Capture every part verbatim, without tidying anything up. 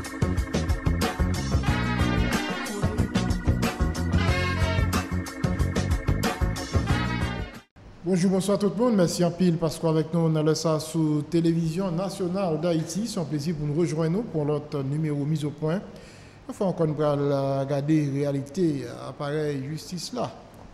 Bonjour, bonsoir tout le monde. Merci en pile parce qu'avec nous, on a le ça sur Télévision nationale d'Haïti. C'est un plaisir pour nous rejoindre pour notre numéro mise au point. Enfin, encore, nous allons regarder la réalité appareil justice là.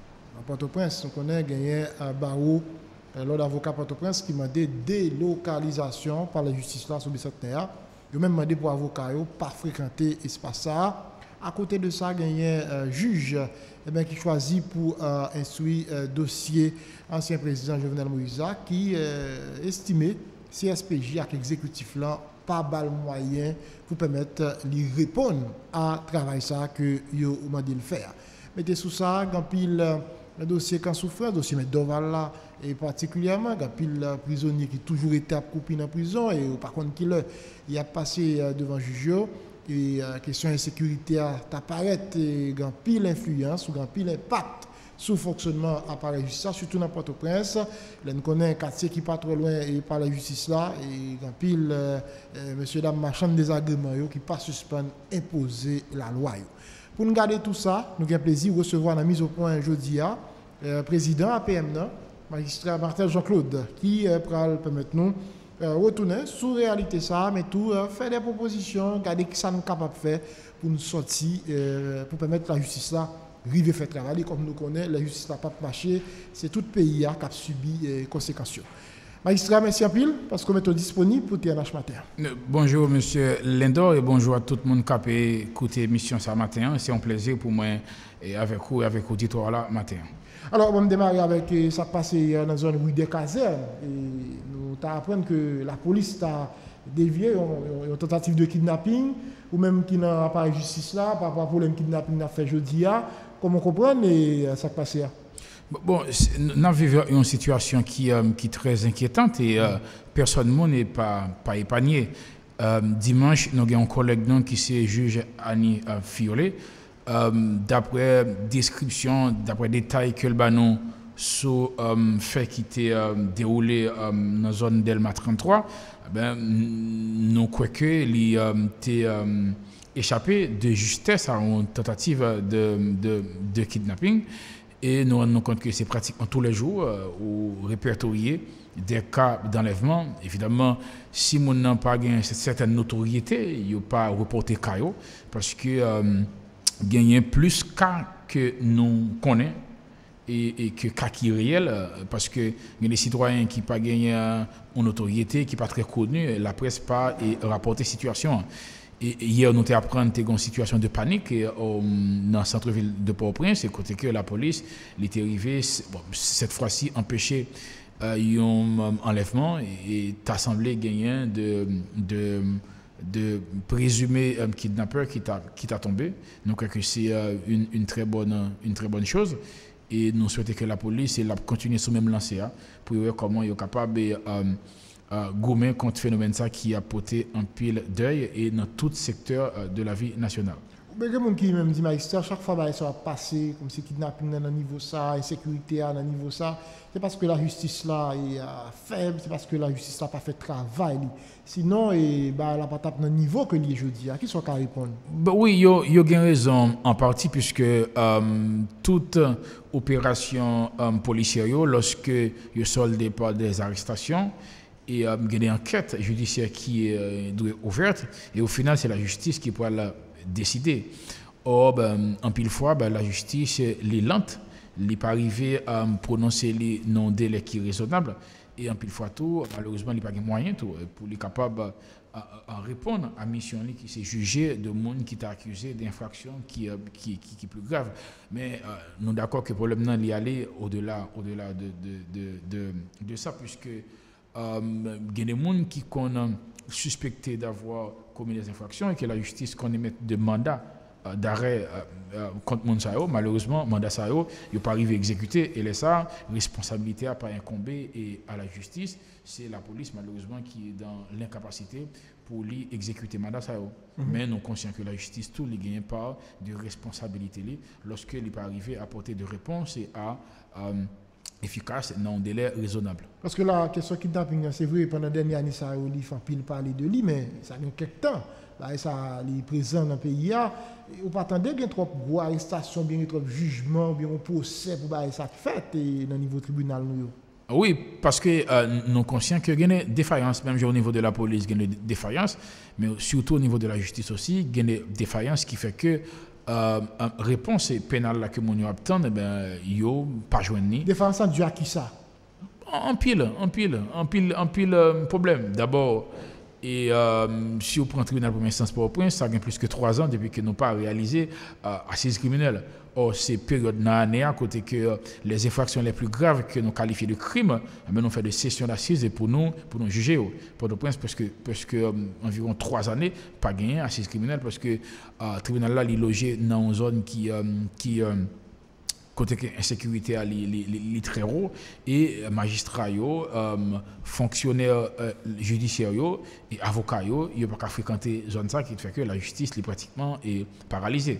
À Port-au-Prince, on connaît gagné un barreau, l'ordre d'avocat Port-au-Prince qui m'a demandé délocalisation par la justice là sur le centenaire. Il a même demandé pour avocat ne pas fréquenter l'espace ça. À côté de ça, il y a un juge eh bien, qui choisit pour euh, instruire le euh, dossier ancien président Jovenel Moïse qui euh, estimait C S P J avec l'exécutif là pas bal moyen pour permettre de répondre à travail ça que yo demandé de faire. Mettez sous ça, grand pile le dossier quand souffrant, dossier mais Doval là et particulièrement grand pile prisonnier qui toujours été coupé dans prison et par contre qui le il a passé devant juge. Et la euh, question d'insécurité apparaît et grand pile influence ou grand pile impact sur le fonctionnement appareil justice, surtout dans Port-au-Prince. Là, nous connaissons un quartier qui n'est pas trop loin et par la justice là, et grand pile, euh, euh, monsieur, dame, marchand de désagréments qui pas suspendre, imposer la loi. Yo. Pour nous garder tout ça, nous avons plaisir de recevoir la mise au point aujourd'hui, euh, président A P M, magistrat Martel Jean-Claude, qui euh, permettre nous Euh, retourner sur la réalité ça, mais tout euh, faire des propositions, regarder qui ça nous capable de faire pour nous sortir, euh, pour permettre la justice là, arriver faire travailler comme nous connaissons, la justice n'a pas marché, c'est tout le pays qui a subi les euh, conséquences. Magistrat, merci à pile parce qu'on est disponible pour T N H matin. Bonjour monsieur Lindor et bonjour à tout le monde qui a écouté l'émission ce matin. C'est un plaisir pour moi et avec vous et avec l'auditoire là matin. Alors, on va démarrer avec ce qui s'est passé dans la zone rue des Casernes. Nous apprenons que la police a dévié une tentative de kidnapping, ou même qui n'a pas de justice là, par rapport au problème kidnapping n'a fait jeudi. Comment comprendre et ça s'est passé? Bon, nous vivons une situation qui, euh, qui est très inquiétante et euh, personne n'est pas, pas épargné. Euh, dimanche, nous avons un collègue non, qui s'est juge Annie euh, Fiolet. Euh, d'après description, d'après détails que le banon sur euh, fait qui était euh, déroulé euh, dans la zone d'Elma trente-trois, ben, nous croyons qu'il a euh, échappé de justesse à une tentative de, de, de kidnapping. Et nous nous rendons compte que c'est pratiquement tous les jours euh, où répertorier des cas d'enlèvement. Évidemment, si on n'a pas une certaine notoriété, il n'y a pas reporté cas parce que euh, gagner plus cas que nous connaissons et, et que cas qui est réel parce que il y a des citoyens qui pas gagné une notoriété qui pas très connue, la presse pas et rapporter situation. Et hier, nous avons appris une situation de panique et, euh, dans le centre-ville de Port-au-Prince, et côté que la police était arrivée, bon, cette fois-ci, empêcher euh, un enlèvement et t'a semblé gagner de, de, de présumé um, kidnappeur qui t'a qui t'a tombé. Donc que c'est uh, une, une très bonne une très bonne chose et nous souhaitons que la police et la continue sur même lancée pour voir comment ils sont capables de um, uh, gommer contre phénomène ça qui a porté un pile d'œil et dans tout secteur uh, de la vie nationale. Il y a des gens qui même disent magistrat, chaque fois que ça va passer, comme si kidnapping dans le niveau ça, insécurité dans le niveau ça, c'est parce que la justice là est euh, faible, c'est parce que la justice n'a pas fait travail. Sinon, et, bah, elle n'a pas tapé dans le niveau que les jeudi. Qui sont qu'à répondre? Bah, oui, il y a raison en partie, puisque euh, toute opération euh, policière, lorsque il est soldé par des arrestations, et il y a des enquêtes judiciaires qui sont euh, ouvertes, et au final, c'est la justice qui pourra la décider. Or, ben, en pile fois, ben, la justice est lente, elle n'est pas arrivée à prononcer les non-délais qui sont raisonnables, et en pile fois tout, malheureusement, il n'y a pas de moyens pour être capable à répondre à la mission qui s'est jugée de monde qui t'a accusé d'infraction qui, qui, qui, qui est plus grave. Mais euh, nous sommes d'accord que le problème n'est pas aller au-delà au-delà de, de, de, de, de ça, puisque euh, il y a des gens qui sont suspectés d'avoir commis des infractions et que la justice qu'on émet de mandat euh, d'arrêt euh, euh, contre Monsayo, malheureusement, mandat Sayo, il n'est pas arrivé à exécuter et les ça, responsabilité n'a pas incombé et à la justice, c'est la police malheureusement qui est dans l'incapacité pour lui exécuter mandat Sayo. Mm-hmm. Mais nous sommes conscients que la justice, tout, ne gagne pas de responsabilité lorsque il n'est pas arrivé à apporter de réponse et à euh, efficace dans un délai raisonnable. Parce que la question kidnapping, c'est vrai, pendant la dernière année, ça a pile parler de lui, mais ça a quelques temps. bah, ça est présent dans le pays. Ou pas attendre qu'il y ait trop de arrestations, bien trop de jugements, bien un procès pour bah, ça fait dans le niveau tribunal. Nous. Oui, parce que euh, nous sommes conscients qu'il y a des défaillances, même au niveau de la police, il y a des défaillances, mais surtout au niveau de la justice aussi, il y a des défaillances qui fait que euh, réponse pénale là que nous obtenons, eh ben, il n'y a pas joint. Défaillance due à qui ça? En pile, en pile, en pile, en pile euh, problème. D'abord, et euh, si on prend le tribunal de première instance pour point, ça a plus que trois ans depuis que nous n'avons pas réalisé euh, assise criminelle. Or, ces périodes d'année à côté que euh, les infractions les plus graves que nous qualifions de crimes, eh nous faisons des sessions d'assises pour nous, pour nous juger. Pour le prince, parce que, parce que euh, environ trois années, pas gagné assise criminelle, parce que le euh, tribunal là, il est logé dans une zone qui. Euh, qui euh, côté que l'insécurité est très haut et magistrats, euh, fonctionnaires euh, judiciaires et avocats, ils ne peuvent pas fréquenter zone ça qui fait que la justice est pratiquement est paralysée.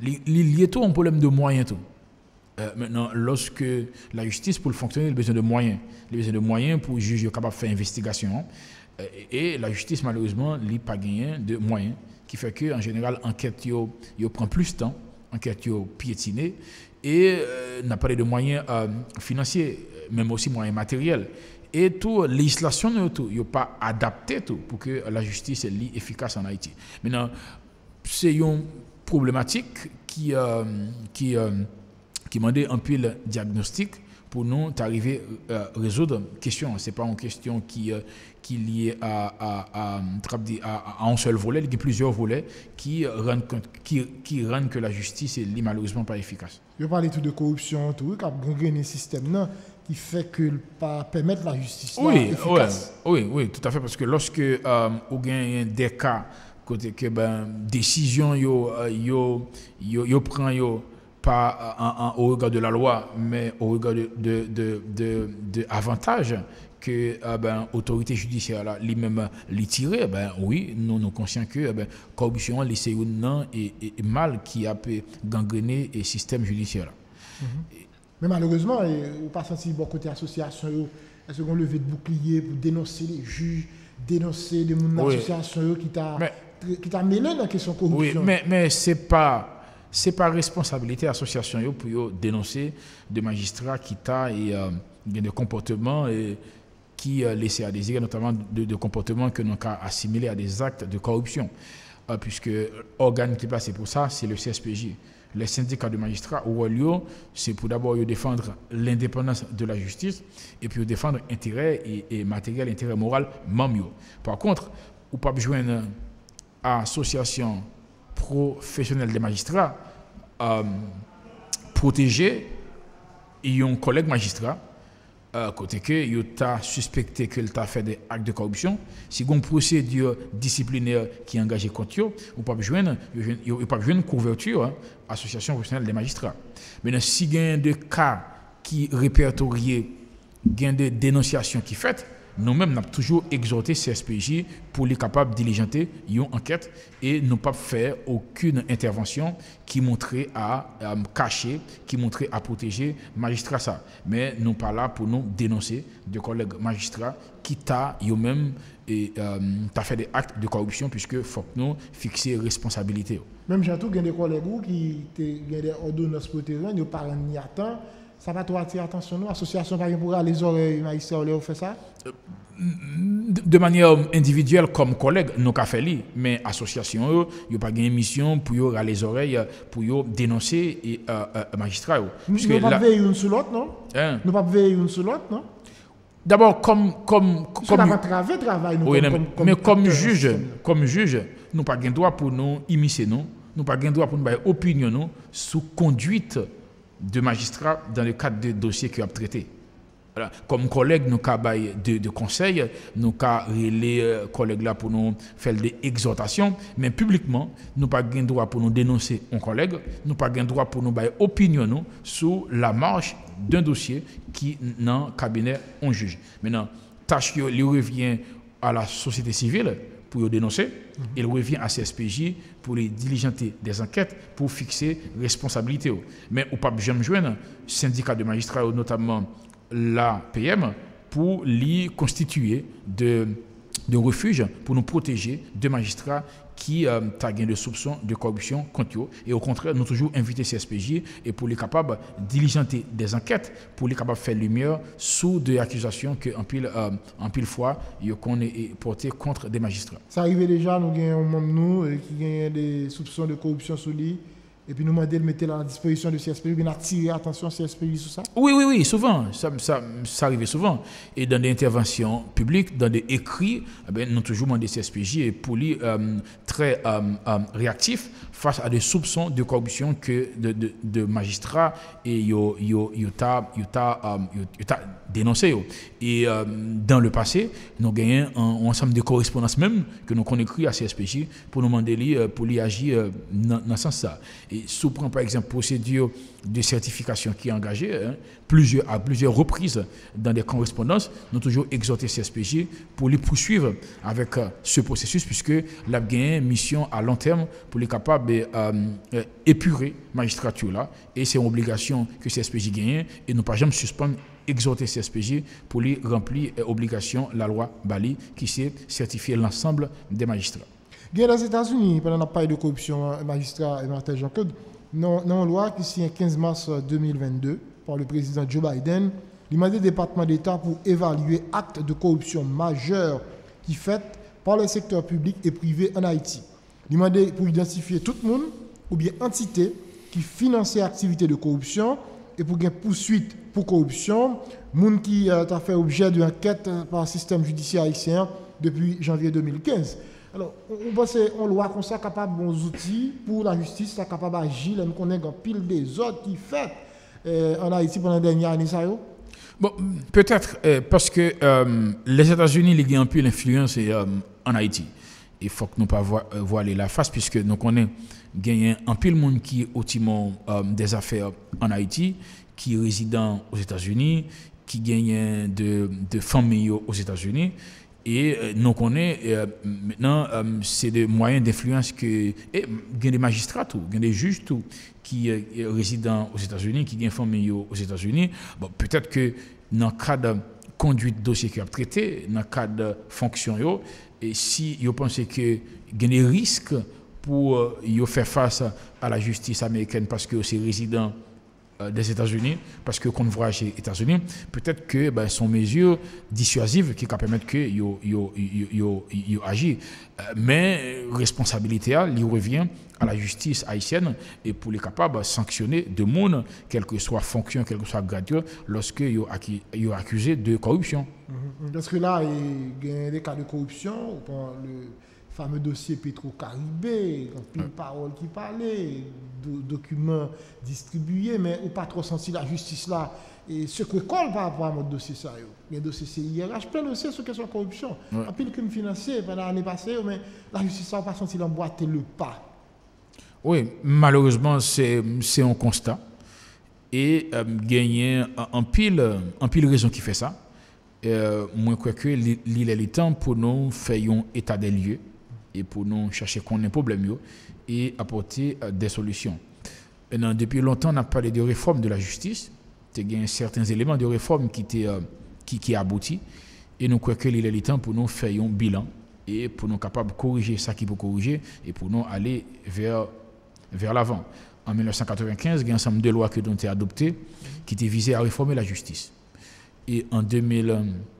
Il y a tout un problème de moyens. Tout. Euh, maintenant, lorsque la justice, pour fonctionner, il a besoin de moyens. Il a besoin de moyens pour juger capable de faire investigation. Euh, et la justice, malheureusement, n'a pas gagné de moyens, qui fait qu'en général, l'enquête prend plus de temps, l'enquête piétinée. Et euh, n'a pas de moyens euh, financiers, même aussi moyens matériels. Et toute législation n'est pas adaptée pour que la justice soit efficace en Haïti. Maintenant, c'est une problématique qui, euh, qui, euh, qui demande un peu le diagnostic pour nous arriver à résoudre la question. Ce n'est pas une question qui, euh, qui est liée à, à, à, à, à un seul volet, il y a plusieurs volets qui rendent, qui, qui rendent que la justice est malheureusement pas efficace. Je parle tout de corruption, tout, qui a gangréné le système là, qui fait que pas permettre la justice là, oui, efficace. Oui, oui, oui, tout à fait, parce que lorsque euh, on a des cas côté que ben décision yo yo yo, yo prend yo pas en, en, au regard de la loi, mais au regard de de de, de, de avantages que euh, ben autorité judiciaire là lui-même les tirer, ben oui, nous nous conscients que ben corruption c'est un et, et, et mal qui a pu gangréner le système judiciaire là. Mm-hmm. Et, mais malheureusement, on pas senti bon côté association, est-ce qu'on levé de bouclier pour dénoncer les juges, dénoncer des moun oui. association qui t'a qui t'a mêlé dans la question corruption. Oui, mais mais c'est pas c'est pas responsabilité association yo pour yo dénoncer des magistrats qui t'a et euh, des comportements et qui euh, laissent à désirer, notamment de, de comportements que nous avons assimilés à des actes de corruption. Euh, puisque l'organe qui est placé pour ça, c'est le C S P J. Les syndicats de magistrats, c'est pour d'abord défendre l'indépendance de la justice et puis défendre l'intérêt et, et matériel, l'intérêt moral, même. Par contre, ou pas besoin d'une association professionnelle des magistrats euh, protéger un collègue magistrat. Euh, côté que il t'a suspecté qu'il t'a fait des actes de corruption, si une procédure disciplinaire qui est engagée contre eux, ou pas besoin, il pas besoin de couverture, hein, association professionnelle des magistrats. Mais si il y a des cas qui répertorient, il y a des dénonciations qui faites, nous-mêmes, nous avons toujours exhorté C S P J pour les capables de diligenter une enquête et ne pas faire aucune intervention qui montrait à, à cacher, qui montrait à protéger magistrat ça. Mais nous pas là pour nous dénoncer des collègues magistrats qui t'a eux-mêmes et euh, t'a fait des actes de corruption puisque faut que nous fixer responsabilité. Même j'entends qu'il y a des collègues qui ont des ordonnances pour terrain, ils parlent ni à temps. Ça va trop attirer l'attention, nous, l'association par exemple, pour les oreilles, magistrats, on fait ça? De manière individuelle, comme collègue, nous avons fait ça, mais l'association, il n'y a pas de mission pour les oreilles, pour dénoncer les euh, euh, magistrats. Nous ne pouvons pas veiller une sur l'autre, non? Hein? Nous ne pouvons pas veiller une sur l'autre, non? D'abord, comme. comme, comme nous travail, travail, nous, oui, comme, mais, comme, mais comme, comme juge, comme juge, nous n'avons pas le droit pour nous immiscer, nous n'avons pas le droit pour nous faire opinion nous, sous conduite de magistrats dans le cadre des dossiers qu'ils ont traités. Voilà. Comme collègues, nous avons de, de conseils, nous avons les collègues là pour nous faire des exhortations, mais publiquement, nous n'avons pas le droit pour nous dénoncer un collègue, nous n'avons pas le droit pour nous faire opinion nous, sur la marche d'un dossier qui est dans le cabinet on juge. Maintenant, tâche qui revient à la société civile pour dénoncer, mm-hmm. il revient à C S P J pour les diligenter des enquêtes pour fixer responsabilité. Mais au pas jamais joindre syndicat de magistrats, notamment la P M, pour les constituer de, de refuge pour nous protéger de magistrats qui euh, a gagné de soupçons de corruption contre eux. Et au contraire, nous toujours invité C S P J et pour les capables de diligenter des enquêtes, pour les capables de faire lumière sous des accusations que en pile, euh, en pile fois, ils ont porté contre des magistrats. Ça arrive déjà, nous avons un membre nous qui a des soupçons de corruption sur lui. Et puis nous demandons de mettre à la disposition de C S P J, bien attirer attention à C S P J sur ça? Oui, oui, oui, souvent. Ça, ça, ça arrive souvent. Et dans des interventions publiques, dans des écrits, eh bien, nous avons toujours demandé C S P J et pour lui euh, très euh, euh, réactif face à des soupçons de corruption que de, de, de magistrats et yo yo yo ta yo ta um, yo, yo ta dénoncé. Et euh, dans le passé, nous avons gagné un, un ensemble de correspondances même que nous avons écrit à C S P J pour nous demander lui, pour lui agir dans, dans ce sens-là. Et si on prend par exemple procédure de certification qui est engagée hein, plusieurs, à plusieurs reprises dans des correspondances, nous avons toujours exhorté C S P J pour les poursuivre avec euh, ce processus puisque la gagné une mission à long terme pour les capables de euh, épurer la magistrature là et c'est une obligation que C S P J gagne et nous pas jamais suspendre exhorter C S P J pour lui remplir euh, obligation la loi Bali qui s'est certifié l'ensemble des magistrats. Dans les États-Unis, pendant la parole de corruption, magistrat et Martin Jean-Claude, dans une loi qui signe quinze mars deux mille vingt-deux par le président Joe Biden, il m'a dit au département d'État pour évaluer actes de corruption majeurs qui fait par le secteur public et privé en Haïti. Il m'a dit pour identifier tout le monde ou bien entité qui finance activités de corruption et pour une poursuite pour corruption, monde qui a fait objet d'une enquête par le système judiciaire haïtien depuis janvier deux mille quinze. Alors, on pense qu'on loi comme ça capable de bons outils pour la justice, ça capable d'agir, nous connaissons un pile des autres qui fait euh, en Haïti pendant les dernières années. Ça, bon, peut-être euh, parce que euh, les États-Unis ils ont un peu l'influence euh, en Haïti. Il faut que nous ne pas voir, euh, voiler la face puisque nous connaissons gagné un pile monde qui est au timon euh, des affaires en Haïti, qui est résident aux États-Unis, qui gagne de, de familles aux États-Unis. Et euh, nous connaissons euh, maintenant, euh, c'est des moyens d'influence que. Et il y a des magistrats, il y a des juges tout, qui euh, résident aux États-Unis, qui ont famille aux États-Unis. Bon, peut-être que dans le cadre de conduite de dossier qui a traité, dans le cadre de fonction, yo, et si vous pensez qu'il y a des risques pour euh, faire face à la justice américaine parce que c'est résident des États-Unis, parce que qu'on voit chez les États-Unis, peut-être que ben, sont mesures dissuasives qui permettent que yo yo yo yo agir. Mais responsabilité elle revient à la justice haïtienne et pour les capables de sanctionner de monde, quelle que soit fonction, quel que soit grade, lorsque yo yo accusé de corruption. Mm-hmm. Parce que là il y a des cas de corruption, le fameux dossier Petro-Caribé, une parole qui parlait, do, documents distribués, mais ou pas trop senti la justice là. Et ce que colle par rapport à notre dossier, ça, il y a un dossier C I R H, plein de dossiers sur la question de corruption. Ouais. En pile crime financier pendant l'année passée, mais la justice n'a pas senti l'emboîter le pas. Oui, malheureusement, c'est un constat. Et euh, gagner en pile, en pile raison qui fait ça. Euh, moi, je crois que il est le temps pour nous faire un état des lieux et pour nous chercher qu'on ait un problème et apporter euh, des solutions. Et non, depuis longtemps, on a parlé de réforme de la justice. Il y a certains éléments de réforme qui étaient euh, qui, qui abouti. Et nous croyons qu'il est le temps pour nous faire un bilan et pour nous capables de corriger ça qui peut corriger et pour nous aller vers, vers l'avant. En mille neuf cent quatre-vingt-quinze, il y a un ensemble de lois qui ont été adoptées qui étaient visées à réformer la justice. Et en, deux mille,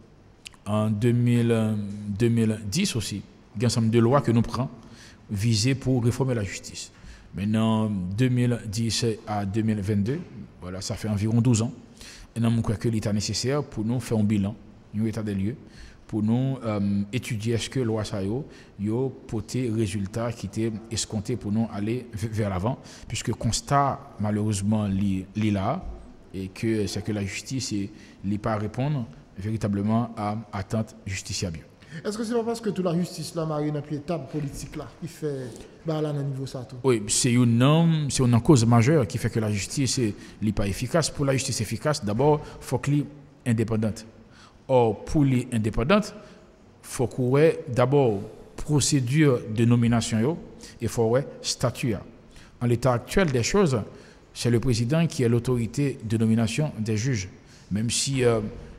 en deux mille, deux mille dix aussi, il y a un ensemble de lois que nous prenons visées pour réformer la justice. Maintenant, deux mille dix à deux mille vingt-deux, voilà, ça fait environ douze ans. Et nous croyons que l'État nécessaire pour nous faire un bilan, un état des lieux, pour nous euh, étudier est-ce que la loi ça yo, yo porté résultat qui était escompté pour nous aller vers l'avant, puisque constat malheureusement li, li là et que c'est que la justice n'est pas répondre véritablement à attente justiciable. Est-ce que c'est pas parce que toute la justice là marine dans pied table politique là qui fait bah là dans niveau ça tout? Oui, c'est une c'est une cause majeure qui fait que la justice n'est pas efficace. Pour la justice efficace, d'abord, il faut qu'elle soit indépendante. Or, pour les indépendantes, il faut qu'on ait d'abord procédure de nomination et il faut ait statut. En l'état actuel des choses, c'est le président qui est l'autorité de nomination des juges. Même si euh,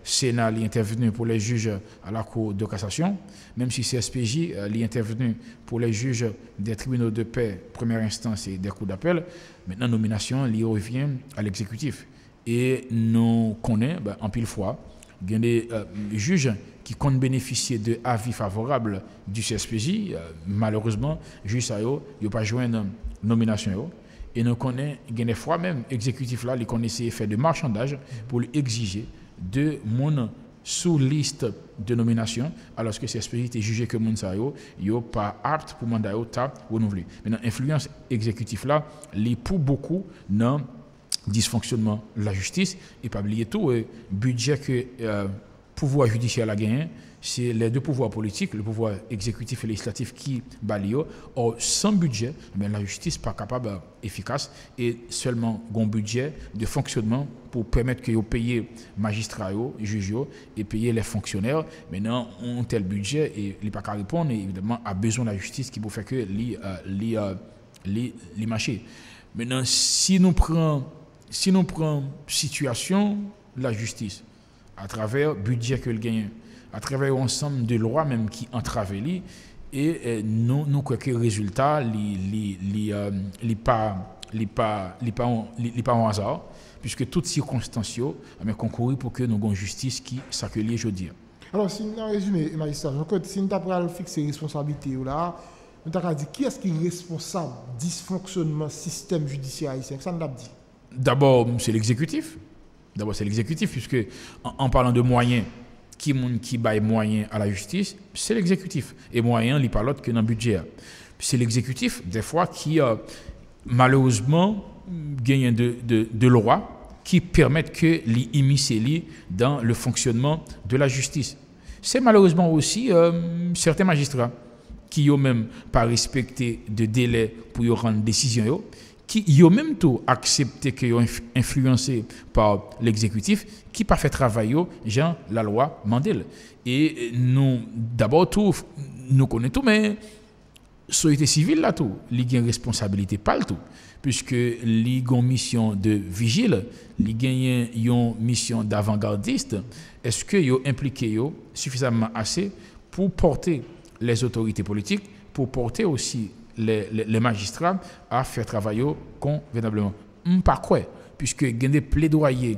Sénat est intervenu pour les juges à la Cour de cassation, même si C S P J est intervenu pour les juges des tribunaux de paix, première instance et des cours d'appel. Maintenant, nomination, il revient à l'exécutif. Et nous connaissons, ben, en pile fois, il y a des euh, juges qui comptent bénéficier de avis favorables du C S P J. Euh, malheureusement, juge ça, il n'y a pas joué une nomination. Yo. Et nous connaissons, il y a des fois même, l'exécutif là, il connaissait faire de marchandage pour exiger de mon sous liste de nomination, alors que C S P J était jugé que mon ça n'est pas apte pour mandat renouvelé. Maintenant, l'influence exécutive là, les pour beaucoup dans dysfonctionnement de la justice et pas oublier tout le budget que le euh, pouvoir judiciaire a gagné, c'est les deux pouvoirs politiques, le pouvoir exécutif et législatif qui balient. Or, sans budget, mais la justice n'est pas capable d'être efficace et seulement un budget de fonctionnement pour permettre que vous payiez magistrats, juges et payer les fonctionnaires. Maintenant, on tel budget et il n'est pas qu'à répondre et évidemment a besoin de la justice qui peut faire que les les les les marchés. Maintenant, si nous prenons si nous prenons situation de la justice à travers le budget que le gagne, à travers l'ensemble de lois même qui entravent et euh, nous nous croyons que le résultat n'est pas li pas li pas li pas un hasard puisque toutes circonstances mais concourir pour que nous ayons une justice qui s'accueille aujourd'hui. Alors si on résumé magistrat, si nous avons fixé les responsabilités là, nous avons dit qui est-ce qui est responsable du dysfonctionnement du système judiciaire haïtien? Ça nous a dit. D'abord, c'est l'exécutif. D'abord, c'est l'exécutif, puisque en, en parlant de moyens, qui qui baille moyens à la justice, c'est l'exécutif. Et moyens, il n'y a pas l'autre que dans le budget. C'est l'exécutif, des fois, qui, euh, malheureusement, gagne de, de, de lois qui permettent que l'immiscer dans le fonctionnement de la justice. C'est malheureusement aussi euh, certains magistrats qui n'ont même pas respecté de délai pour rendre décision, qui ont même tout accepté qu'ils ont influencé par l'exécutif, qui pas fait travail, genre la loi Mandel. Et nous, d'abord, tout, nous connaissons tout, mais la société civile, là, tout, il y a une responsabilité, pas le tout, puisque il y a une mission de vigile, il y a une mission d'avant-gardiste. Est-ce qu'ils ont impliqué suffisamment assez pour porter les autorités politiques, pour porter aussi Les, les, les magistrats à faire travailler convenablement? Pas quoi, puisque il y a des plaidoyers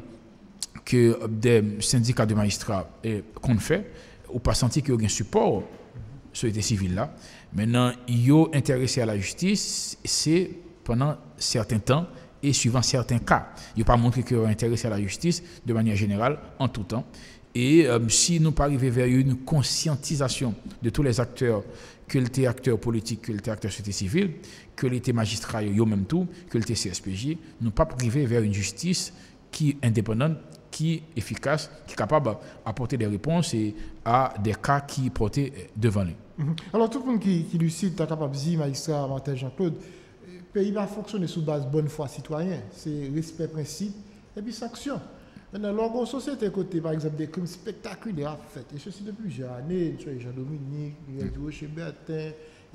que des syndicats de magistrats qu'on fait, ou pas senti qu'il y a un support sur les civils là. Maintenant, ils sont intéressés à la justice, c'est pendant certains temps et suivant certains cas. Ils n'ont pas montré qu'ils sont intéressés à la justice de manière générale en tout temps. Et euh, si nous pas arriver vers une conscientisation de tous les acteurs, que les acteurs politiques, que les acteurs société civile, que les magistrats, eux même tout, que les C S P J, nous pas arriver vers une justice qui est indépendante, qui est efficace, qui est capable d'apporter des réponses et à des cas qui portent devant lui. Mm-hmm. Alors tout le monde qui, qui lucide, est capable de dire, magistrat Martin Jean-Claude, le pays va fonctionner sous base bonne foi citoyen, c'est respect principe et puis sanction. Maintenant, lorsqu'on société côté, par exemple, des crimes spectaculaires faits, et ceci depuis plusieurs années, Jean-Dominique, Rocher Bertin,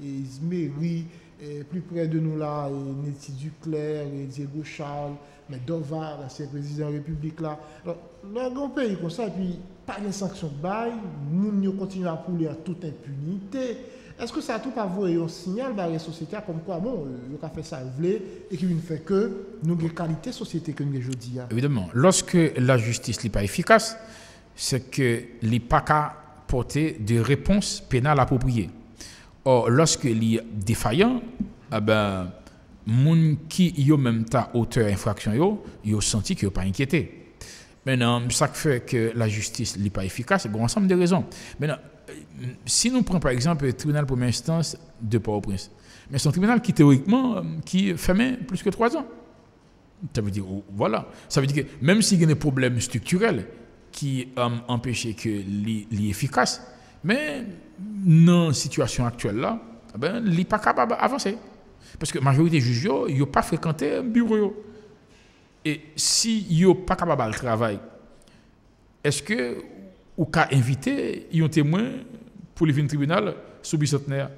Isméry, plus près de nous là, Nettie Duclerc, Diego Charles, mais Dovar, l'ancien président de la République là. Alors, lorsqu'on pays comme ça, et puis pas de sanctions de bail, nous continuons à pouler en toute impunité. Est-ce que ça a tout pas vu un signal dans la société comme quoi, bon, le a fait ça, et qui ne fait que nous avons qualité de société que nous avons aujourd'hui? Évidemment, lorsque la justice n'est pas efficace, c'est que n'est pas qu'à porter des réponses pénales appropriées. Or, lorsque il est défaillant, eh ben, les gens qui ont même temps auteur d'infraction, ils ont senti qu'ils n'ont pas inquiété. Maintenant, ça fait que la justice n'est pas efficace, il y a un ensemble de raisons. Maintenant, si nous prenons par exemple le tribunal de première instance de Port-au-Prince, mais c'est un tribunal qui théoriquement qui fermait plus que trois ans. Ça veut dire, voilà, ça veut dire que même s'il y a des problèmes structurels qui euh, empêchent que l'est efficace, mais dans la situation actuelle là, ben, il n'est pas capable d'avancer. Parce que la majorité des juges, ils n'ont pas fréquenté un bureau. Et si ils n'ont pas capable de travailler, est-ce que ou qu'à inviter un témoin pour le tribunal sous bicentenaire?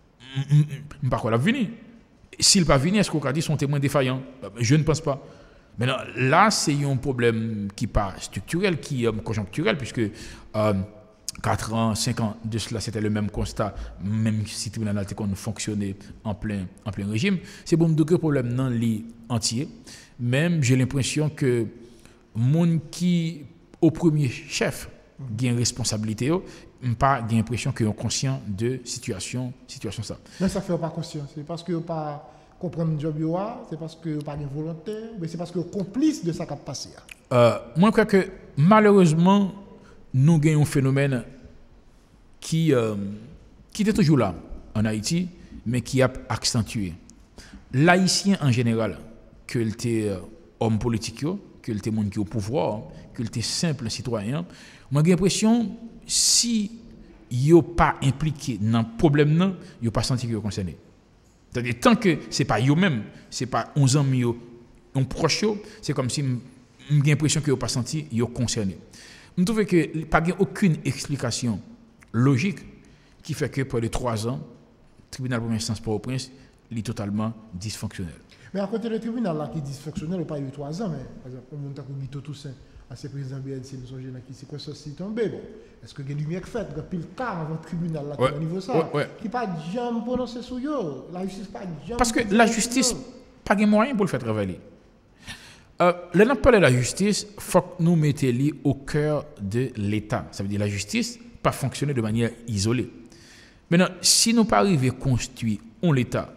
Par quoi la venir? S'il ne pas venir, est-ce qu'on a dit son témoin défaillant? Je ne pense pas. Maintenant, là, c'est un problème qui n'est pas structurel, qui est conjoncturel, puisque euh, quatre ans, cinq ans de cela, c'était le même constat, même si le tribunal a fonctionné en plein, en plein régime. C'est bon, donc le problème non li entier. Même, j'ai l'impression que monde qui, au premier chef, a une responsabilité, pas l'impression qu'ils sont conscients de situation, situation ça. Mais ça fait pas conscient, c'est parce que pas comprendre le job, c'est parce que pas de volonté, mais c'est parce que complice de ça qui a passé. Euh, moi, je crois que malheureusement, nous avons un phénomène qui, euh, qui était toujours là en Haïti, mais qui a accentué. L'Haïtien en général, que était euh, homme politique, que était monde qui est au pouvoir, que était simple citoyen, moi j'ai l'impression si yo pas impliqué dans le problème non, yo pas senti que yo concerné. C'est-à-dire tant que c'est pas yo même, c'est pas onze ans yo, on proche yo, c'est comme si j'ai l'impression que yo pas senti yo concerné. Je trouve que pas aucune explication logique qui fait que pour les trois ans, le tribunal de première instance Port-au-Prince est totalement dysfonctionnel. Mais à côté du tribunal là qui est dysfonctionnel, il n'y a pas eu trois ans, mais par exemple, on monte à Guito Toussaint, ancien président B N C, nous sommes qui s'est constaté tombé. Bon, est-ce que il y a une lumière faite, il y a pile cas avant le tribunal là, ouais. au niveau ça, ouais, ouais. qui pas jamais prononcé sur eux, la justice pas jamais. Parce que la justice, pas de moyen pour le faire travailler. Euh, là, on parle de la justice, il faut que nous mettions au cœur de l'État. Ça veut dire que la justice pas fonctionner de manière isolée. Maintenant, si nous pas arriver à construire un l'État,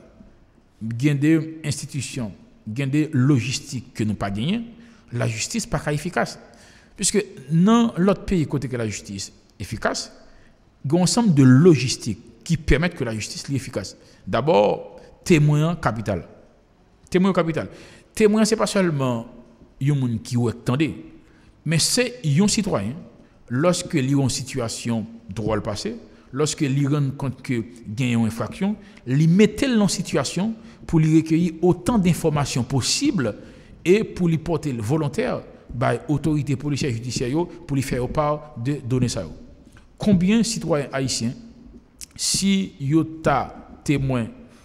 des institutions, des logistiques que nous pas gagné, la justice pas efficace. Puisque dans l'autre pays côté que la justice est efficace, il y a un ensemble de logistiques qui permettent que la justice soit efficace. D'abord, témoin capital. Témoin capital. Témoin, ce n'est pas seulement un monde qui est attendé, mais c'est un citoyen, lorsque il y a une situation drôle passée, lorsque il rend compte que il y a une infraction, il met en situation pour lui recueillir autant d'informations possibles et pour lui porter le volontaire par l'autorité policière et judiciaire pour lui faire part de données ça. Combien de citoyens haïtiens, si ils sont témoins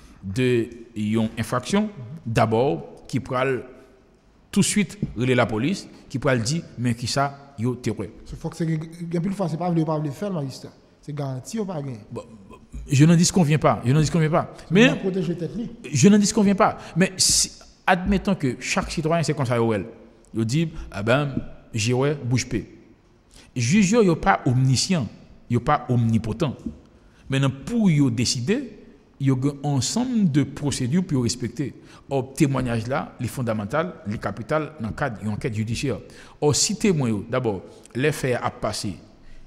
d'une infraction, d'abord, qui pourraient tout de suite relayer la police, qui pourraient dire, mais qui ça, ils ont témoin. Il faut que c'est une fois, c'est pas le pas le faire, magistrat. C'est garanti ou pas gagné. Bon, je n'en disconviens pas. Je n'en disconviens pas. Mais je n'en disconviens pas. Mais si, admettons que chaque citoyen c'est comme ça il il dit ah ben j'irai bouge pas. Juge yo pas omniscient, yo pas omnipotent. Maintenant pour yo décider, il y a un ensemble de procédures pour respecter. Or témoignage là, les fondamental, les capital dans le cadre d'une enquête judiciaire. Or si témoin d'abord les faits à passer,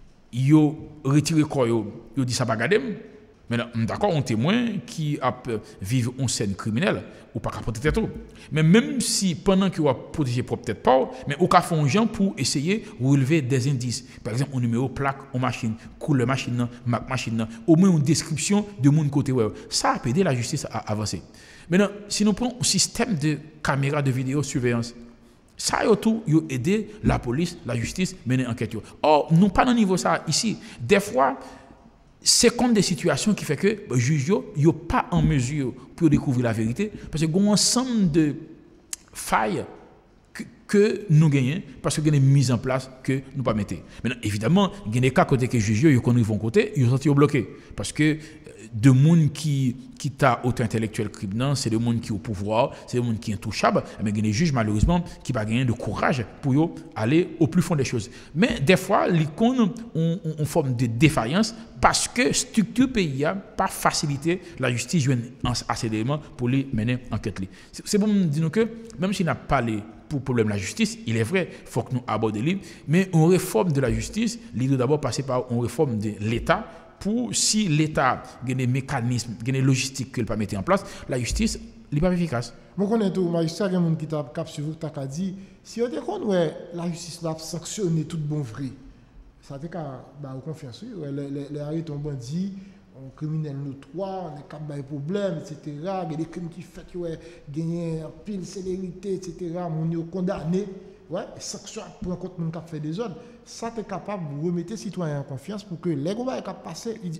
yo retiré quoi yo, yo dit ça pas garder. Maintenant, d'accord, un témoin qui a vivre une scène criminelle ou pas capable de tête. Mais même si pendant qu'il a protégé propre tête pas, mais au cas font un gens pour essayer de relever des indices. Par exemple, un numéro plaque en machine, couleur machine, marque machine, au moins une description de mon côté web. Ça a aidé la justice à avancer. Maintenant, si nous prenons un système de caméra de vidéosurveillance, ça a tout aidé la police, la justice mener enquête. Or, nous pas dans niveau ça ici. Des fois c'est comme des situations qui fait que le bah, juge n'est pas en mesure pour découvrir la vérité parce qu'il y a un ensemble de failles que, que nous gagnons parce qu'il y a des mises en place que nous pas mettons. Maintenant, évidemment, il y a des cas côté que les juges ils connaissent vont côté, ils sont bloqués parce que de monde qui qui t'a auto intellectuel criminel, c'est des monde qui au pouvoir, c'est des monde qui est intouchable, mais il y a des juges malheureusement qui pas gagner de courage pour aller au plus fond des choses. Mais des fois, l'icône ont une forme de défaillance parce que structure pays a pas facilité la justice joindre assez d'éléments pour les mener enquête. C'est bon de dire que même si n'a pas les pour problème de la justice, il est vrai, il faut que nous abordions les, mais une réforme de la justice, il doit d'abord passer par une réforme de l'État. Pour si l'État a des mécanismes, des logistiques qu'il peut mettre en place, la justice n'est pas efficace. Je connais tout, magistrat, il y a des gens qui t'a cap sur vous, qui t'a dit, si on dit la justice a sanctionné tout bon vrai, ça fait qu'à confiance, les arrêts ont bandit, on criminel notoire, on est cap de problèmes, et cetera. Il y a des crimes qui font que gagner un pile célérité, et cetera. On est condamné. Ouais, sanction pour un compte qui fait des ordres, ça est capable de remettre les citoyens en confiance pour que les gens qui passent, ils disent ah,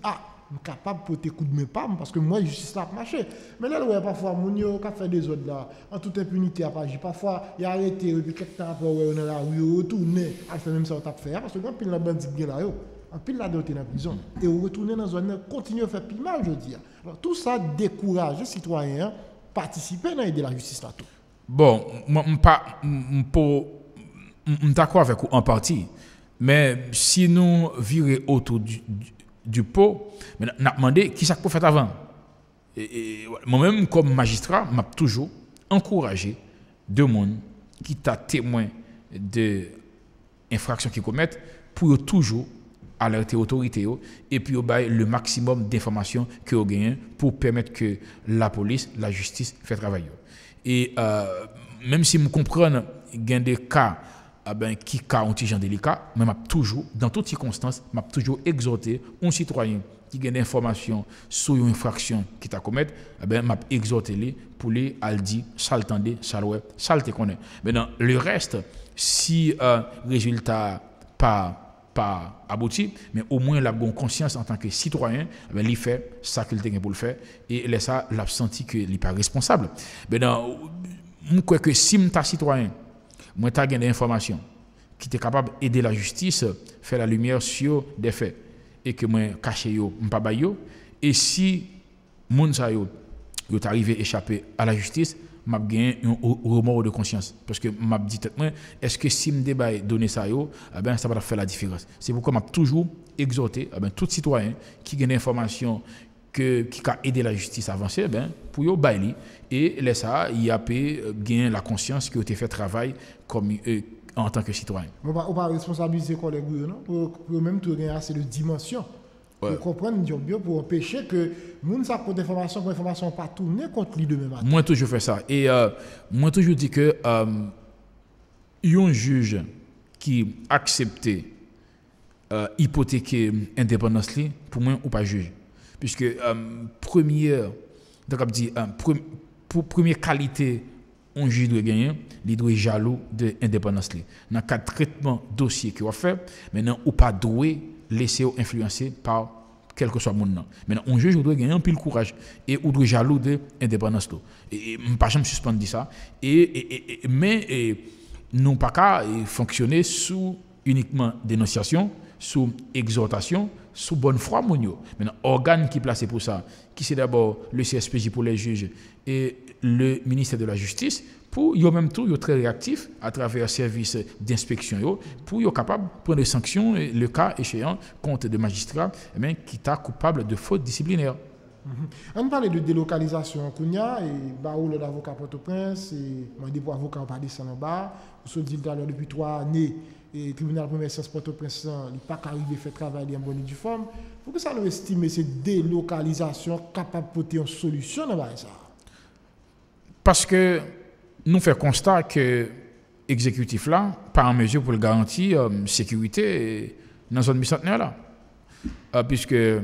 capable de porter coup de main pas parce que moi justice là marché mais là ouais parfois mon yo qui fait des autres là en toute impunité à pas parfois il a arrêté et puis quelques temps après ouais dans la rue retourner à faire même ça on t'a fait parce que quand pile la bandit bien là yo en pile là dans la prison et retourner dans zone continuer à faire plus mal je dis alors tout ça décourage les citoyens participer dans aider la justice là tout bon moi pas pour d'accord avec vous en partie mais si nous virer autour du, du du pot, mais n'a demandé qui ça peut faire avant. Et, et moi-même comme magistrat, m'a toujours encouragé deux monde qui t'a témoin de infractions qu'ils commettent pour toujours alerter l'autorité et puis bailler le maximum d'informations que vous gagnez pour permettre que la police, la justice fait travailler. Et euh, même si vous comprenez qu'il y a des cas ah ben, qui cas un petit genre délicat, mais m'a toujours, dans toutes circonstances, m'a toujours exhorté un citoyen qui a des informations sur une infraction qui t'a commettre, ah ben, m'a exhorté lui pour lui al dire, ça le tendre, ça le ouais, ça le te connaît. Maintenant, le reste, si euh, résultat pas pas abouti, mais au moins la bonne conscience en tant que citoyen, ah ben, il fait ça qu'il a pour le faire et laisse ça l'a senti que il n'est pas responsable. Maintenant, je crois que si tu es citoyen, moi, tu as des informations qui sont capables d'aider la justice à faire la lumière sur des faits et que moi, caché yo, m'pa ba yo. Et si moun sa yo, yo t'arrivé à échapper à la justice, m'a gagné un remords de conscience. Parce que m'a dit tête moi, est-ce que si me débat donner ça yo, eh ben, ça va faire la différence. C'est pourquoi m'a toujours exhorté, eh ben, tout citoyen qui a des informations que, qui a aidé la justice à avancer, ben, pour yo baili et laisse ça, il a pu gagner la conscience que tu fait travail comme euh, en tant que citoyen. On va, on va responsabiliser les collègues non pour, pour même tout gagner assez de dimension. Ouais. Pour comprendre bien pour empêcher que moun ça pour d'informations pour information pas tourner contre lui demain matin. Moi toujours fait ça et euh, moi toujours dit que euh, un juge qui accepte euh, hypothéquer indépendance li pour moi ou pas juge puisque euh, première donc dit euh, pre, pour première qualité un juge doit gagner il doit être jaloux de indépendance li dans cadre traitement dossier qu'il va faire maintenant ou pas doué laisser influencer par quel que soit le monde. Maintenant, un juge doit gagner un pile courage et ou doit être jaloux de l'indépendance. Et je ne peux pas suspendre ça. Et, et, et, mais et, nous ne pouvons pas fonctionner sous uniquement dénonciation, sous exhortation, sous bonne foi. Maintenant, organe qui est placé pour ça, qui c'est d'abord le C S P J pour les juges et le ministère de la Justice, pour yo même tout yo très réactif à travers un service d'inspection yo pour yo capable de prendre des sanctions le cas échéant contre des magistrats eh bien, qui t'a coupable de fautes disciplinaires. Mm-hmm. On parle de délocalisation Kounia et Baoul l'avocat Port-au-Prince et mandé pour avocat pas descendre en bas vous se dit alors depuis trois années et tribunal première instance Port-au-Prince il pas arrivé faire travail en bonne et due forme pour que ça nous estime cette délocalisation capable de porter une solution dans ça parce que nous faisons constat que l'exécutif là, pas en mesure pour garantir euh, sécurité dans la zone bicentenaire là. Euh, puisque euh,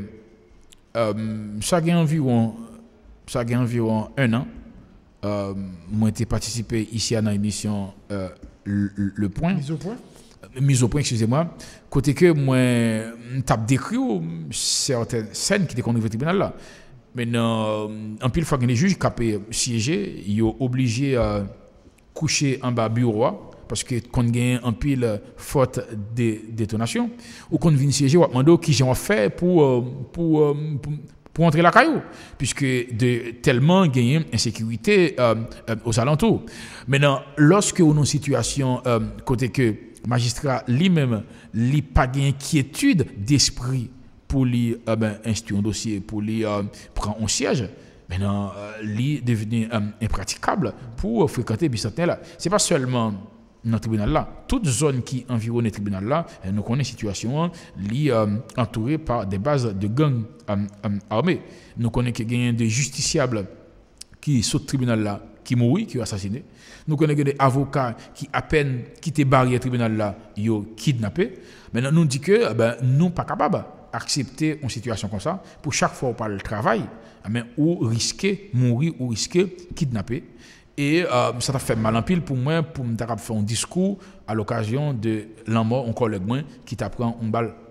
ça a environ, ça a environ un an, euh, moi j'ai participé ici à l'émission euh, le, le Point. Mise au point. Mise au point, excusez-moi. Côté que moi, j'ai décrit certaines scènes qui étaient conduites au tribunal là. Maintenant, en pile fois que les juges qui siégé, ils sont obligés à coucher en bas bureau parce que quand il y a un pile faute de détonation ou quand vient siéger, on demande qui j'ai fait pour pour pour pour entrer la caillou puisque de tellement gagner insécurité euh, euh, aux alentours. Maintenant, lorsque on a une situation euh, côté que magistrat lui-même lui pas d'inquiétude d'esprit pour lui euh, ben, instruire un dossier, pour lui euh, prendre un siège, maintenant, euh, lui devenu euh, impraticable pour fréquenter bicentenaire là. Ce n'est pas seulement dans le tribunal là. Toute zone qui environne le tribunal là, nous connaissons la situation, lui euh, entourée par des bases de gangs euh, euh, armés. Nous connaissons qu'il y a des justiciables qui sont au tribunal là, qui mourent, qui sont assassinés. Nous connaissons des avocats qui, à peine quitté barrière tribunal là, ils sont kidnappés. Maintenant, nous disons que eh ben, nous ne sommes pas capables accepter une situation comme ça pour chaque fois où on parle de travail mais ou risquer mourir ou risquer kidnapper et euh, ça t'a fait mal en pile pour moi pour me faire un discours à l'occasion de la mort un collègue moi qui t'apprend une balle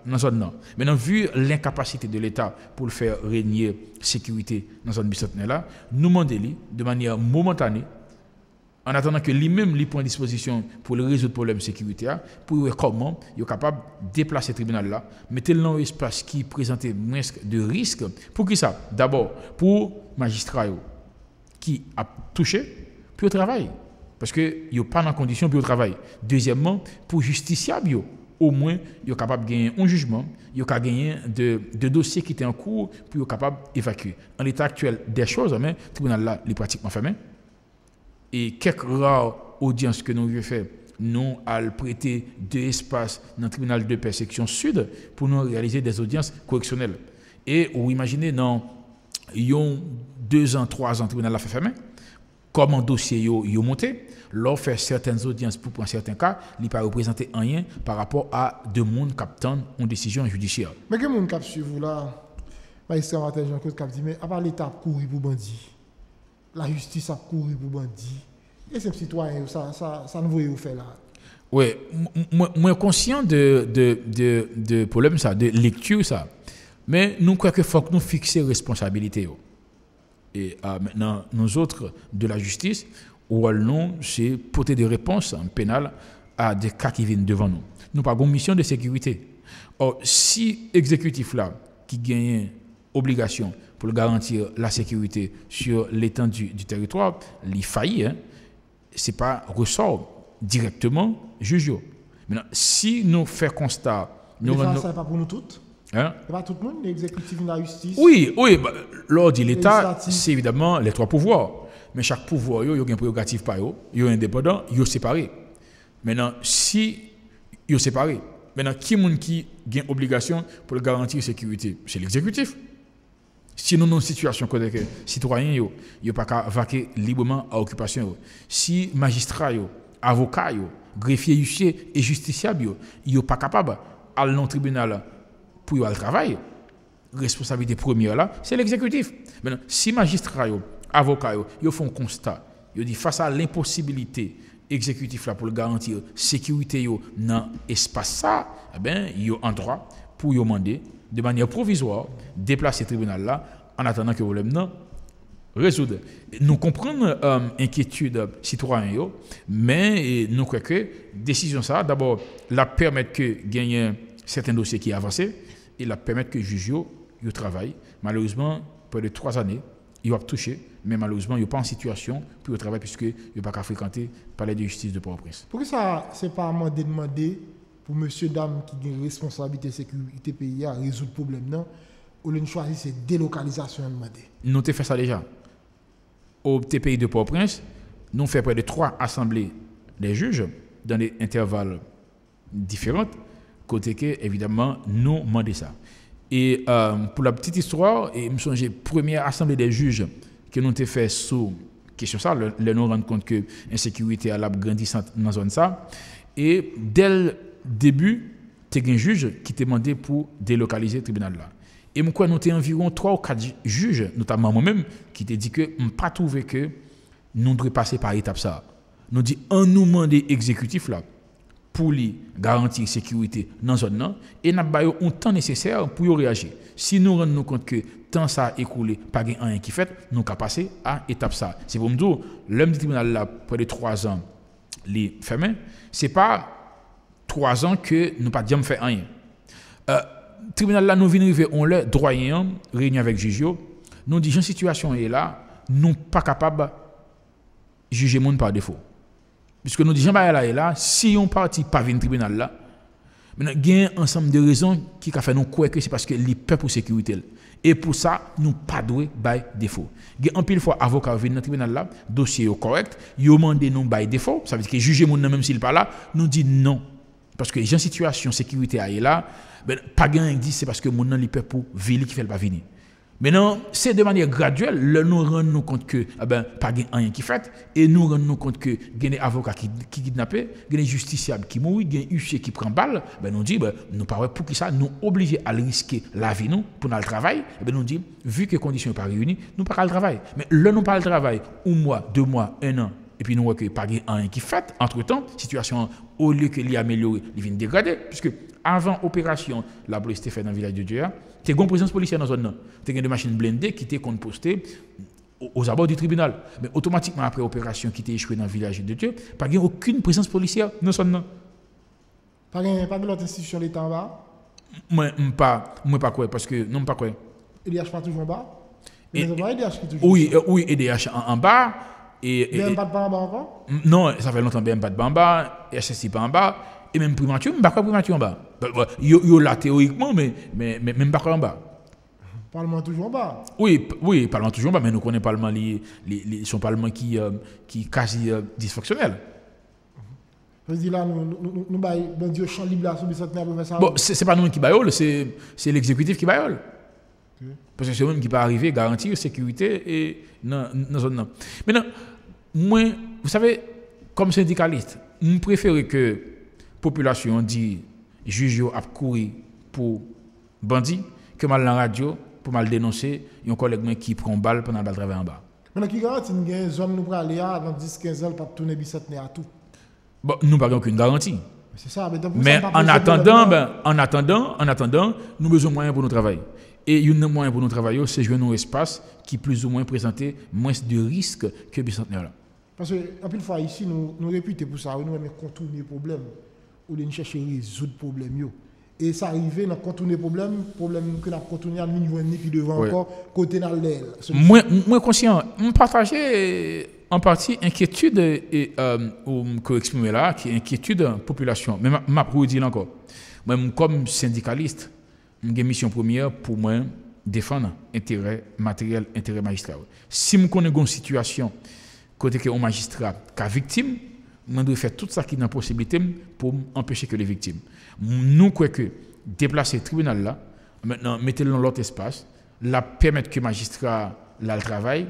dans zone non. Maintenant vu l'incapacité de l'État pour le faire régner sécurité dans zone bicentenaire là, nous demandons de manière momentanée en attendant que lui-même lui prend disposition pour le résoudre le problème de sécurité pour voir comment il est capable de déplacer le tribunal là, mettre dans un espace qui présentait moins de risques pour qui ça? D'abord pour magistrats qui a touché puis au travail parce que il a pas dans condition puis au travail. Deuxièmement pour justiciable au moins il est capable de gagner un jugement, il est capable de gagner de, de dossiers qui étaient en cours puis il est capable d'évacuer. En l'état actuel des choses, mais le tribunal là il est pratiquement fermé. Et quelques rares audiences que nous avons fait, nous allons prêter deux espaces dans le tribunal de paix section sud pour nous réaliser des audiences correctionnelles. Et vous imaginez, non, il y a deux ans, trois ans, le tribunal a fait fermer. Comme un dossier est monté, l'on fait certaines audiences pour prendre certains cas, il ne peut pas représenter rien par rapport à deux mondes qui attendent une décision judiciaire. Mais quel monde qui suit vous là, magistrat Martin Jean-Claude qui dit, mais à part l'État courir pour bandit. La justice a couru pour bandit. Et ces citoyens, ça, ça, ça ne veut faire là. Oui, moi, moi conscient de, de, de, de problème ça, de lecture ça. Mais nous croyons qu'il faut que nous fixions responsabilité. Et euh, maintenant, nous autres de la justice, où nous, c'est porter des réponses pénales à des cas qui viennent devant nous. Nous avons une mission de sécurité. Or, si l'exécutif là, qui gagne obligation pour garantir la sécurité sur l'étendue du territoire, il faillit, hein, ce n'est pas ressort directement juge. Maintenant, si nous faisons constat... Nous ça, ça n'est pas pour nous toutes. Hein? Ce n'est pas tout le monde, l'exécutif et la justice. Oui, oui. Bah, l'ordre de l'État, c'est évidemment les trois pouvoirs. Mais chaque pouvoir, il y a un prérogatif par eux, il y a un indépendant, il y a séparé. Maintenant, si il y a séparé, maintenant, qui est qui a une obligation pour garantir la sécurité? C'est l'exécutif. Si nous avons une situation que les citoyens ne peuvent pas vaquer librement à l'occupation, si magistrats, avocats, greffiers, huissiers et justiciables ne sont pas capables d'aller dans le tribunal pour aller travailler, la responsabilité première là, c'est l'exécutif. Maintenant, si magistrats, avocats, ils font un constat, ils disent face à l'impossibilité exécutif là pour garantir la sécurité dans l'espace ça, eh bien, ils ont un droit pour demander de manière provisoire, déplacer le tribunal là, en attendant que le problème non résoudre. Nous comprenons l'inquiétude euh, citoyenne, mais nous croyons que la décision ça, d'abord, la permettre que gagner certains dossiers qui avancent et la permettre que le juge travaille. Malheureusement, près de trois années, il va toucher, mais malheureusement, il n'est pas en situation pour le travail puisque il n'a pas qu'à fréquenter le palais de justice de Port-au-Prince. Pourquoi ça, ce n'est pas à demander, demander pour monsieur, dame qui a une responsabilité de sécurité pays à résoudre le problème, non? Au lieu de choisir cette délocalisation à demander. Nous avons fait ça déjà. Au T P I de Port-au-Prince, nous avons fait près de trois assemblées des juges dans des intervalles différents, côté que, évidemment, nous demandons ça. Et euh, pour la petite histoire, et je me souviens, première assemblée des juges que nous avons fait sous question ça, le, le nous rendre compte que l'insécurité a la grandissante dans la zone ça. Et dès le début, il y a un juge qui t'a demandé pour délocaliser le tribunal là. Et moi, nous avons environ trois ou quatre juges, notamment moi-même, qui t'ont dit que je n'ai pas trouvé que nous devrions passer par étape ça. Nous dit on nous demande exécutif là pour lui garantir la sécurité dans la zone et nous avons un temps nécessaire pour réagir. Si nous rendons compte que tant ça a écoulé, pas rien qui fait, nous avons passer à étape ça. C'est pour me dire, l'homme du tribunal là, près de trois ans, les fermé, ce n'est pas trois ans que nous pas jamais fait rien. Euh, le tribunal là, nous venons arriver, on l'a droyen, réunion avec Gigio, nous disons la situation est là, nous ne sommes pas capables de juger le monde par défaut. Puisque nous disons là est là, si on partit pas venir tribunal là, maintenant il y a un ensemble de raisons qui a fait nous croire que c'est parce que les peur pour sécurité. Et pour ça, nous pas doué by défaut. Il y a un pile fois avocat vient dans le tribunal là, dossier est correct, il demande nous by défaut, ça veut dire que juger mon même s'il pas là, nous dit non. Parce que les gens situation sécurité est là, ben pas gain dit c'est parce que mon nom li peur pour ville qui fait pas venir. Maintenant, c'est de manière graduelle, le nous rendons compte que eh ben pas rien qui fait et nous rendons compte que il y a des avocats qui qui kidnappé, il y a des justiciables qui mourent, il y a des huissiers qui prend balle, ben nous dit ben nous pas pour qui ça nous obligés à risquer la vie nous pour le travail, ben nous dit vu que les conditions sont pas réunies, nous pas le travail. Mais le nous pas le travail, un mois, deux mois, un an et puis nous voyons que pas rien qui fait entre-temps, situation au lieu que l'y améliorer, il vient dégrader puisque avant opération, la police était faite dans le village de Dieu, tu as une présence policière dans la zone. Tu as des machines blindées qui étaient postées aux abords du tribunal. Mais automatiquement, après l'opération qui était échouée dans le village de Dieu, pas eu aucune présence policière dans la zone. Pas de l'autre institution de l'État en bas? Moi, je ne pas, pas quoi, parce que non, pas quoi. E D H pas toujours en bas? Et, E D H qui toujours oui, euh, oui, E D H en, en bas. Et, B M pas de bas en bas encore? Non, ça fait longtemps B M pas de bas en bas, S S I pas en bas, et même primature, même pas quoi primature en bas. Yo, yo là théoriquement, mais, mais, mais même pas quoi en bas. Parlement toujours en bas? Oui, oui, Parlement toujours en bas, mais nous connaissons Parlement, les, les, les, son Parlement qui, euh, qui est quasi euh, dysfonctionnel. Je dis là, nous, nous, nous, nous, nous, champ libre là, sur bicentenaire pour faire ça. Bon, c'est pas nous qui baillons, c'est l'exécutif qui baillons. Okay. Parce que c'est eux-mêmes qui peuvent arriver, garantir la sécurité et dans la zone. Maintenant, moi, vous savez, comme syndicaliste, je préfère que la population dit juge a couru pour bandit que mal dans la radio pour mal dénoncer un collègue qui prend balle pendant le travail en bas. Maintenant, qui garantit qu'il y a une zone nous pour aller dans dix à quinze ans pour tourner bicentenaire à tout? Bon, nous n'avons aucune garantie. C'est ça, mais, mais ça, en, attendant, ben, en attendant, en attendant, nous avons besoin de moyens pour nous travailler. Et il y a un moyen pour nous travailler, c'est jouer un espace qui plus ou moins présentait moins de risques que le bicentenaire. Parce que, en plus, fois ici, nous nous réputons pour ça, nous aimons contourner les problèmes, ou nous chercher à résoudre les problèmes. Et ça arrive, dans contourner les problèmes, problème que nous avons contourné à niveau et puis devant ouais. encore, côté dans l'aile. Moi, moi conscient, je partageais en partie inquiétude et euh, que exprimé là, qui est inquiétude de la population. Mais je vais dire encore, moi, comme syndicaliste, j'ai une mission première pour moi défendre l'intérêt matériel, l'intérêt magistral. Si je connais une situation côté que un magistrat qui est victime, je dois faire tout ça qui est dans la possibilité pour empêcher que les victimes. Nous croyons que déplacer le tribunal là, maintenant mettez-le dans l'autre espace, la permettre que le magistrat là le travail,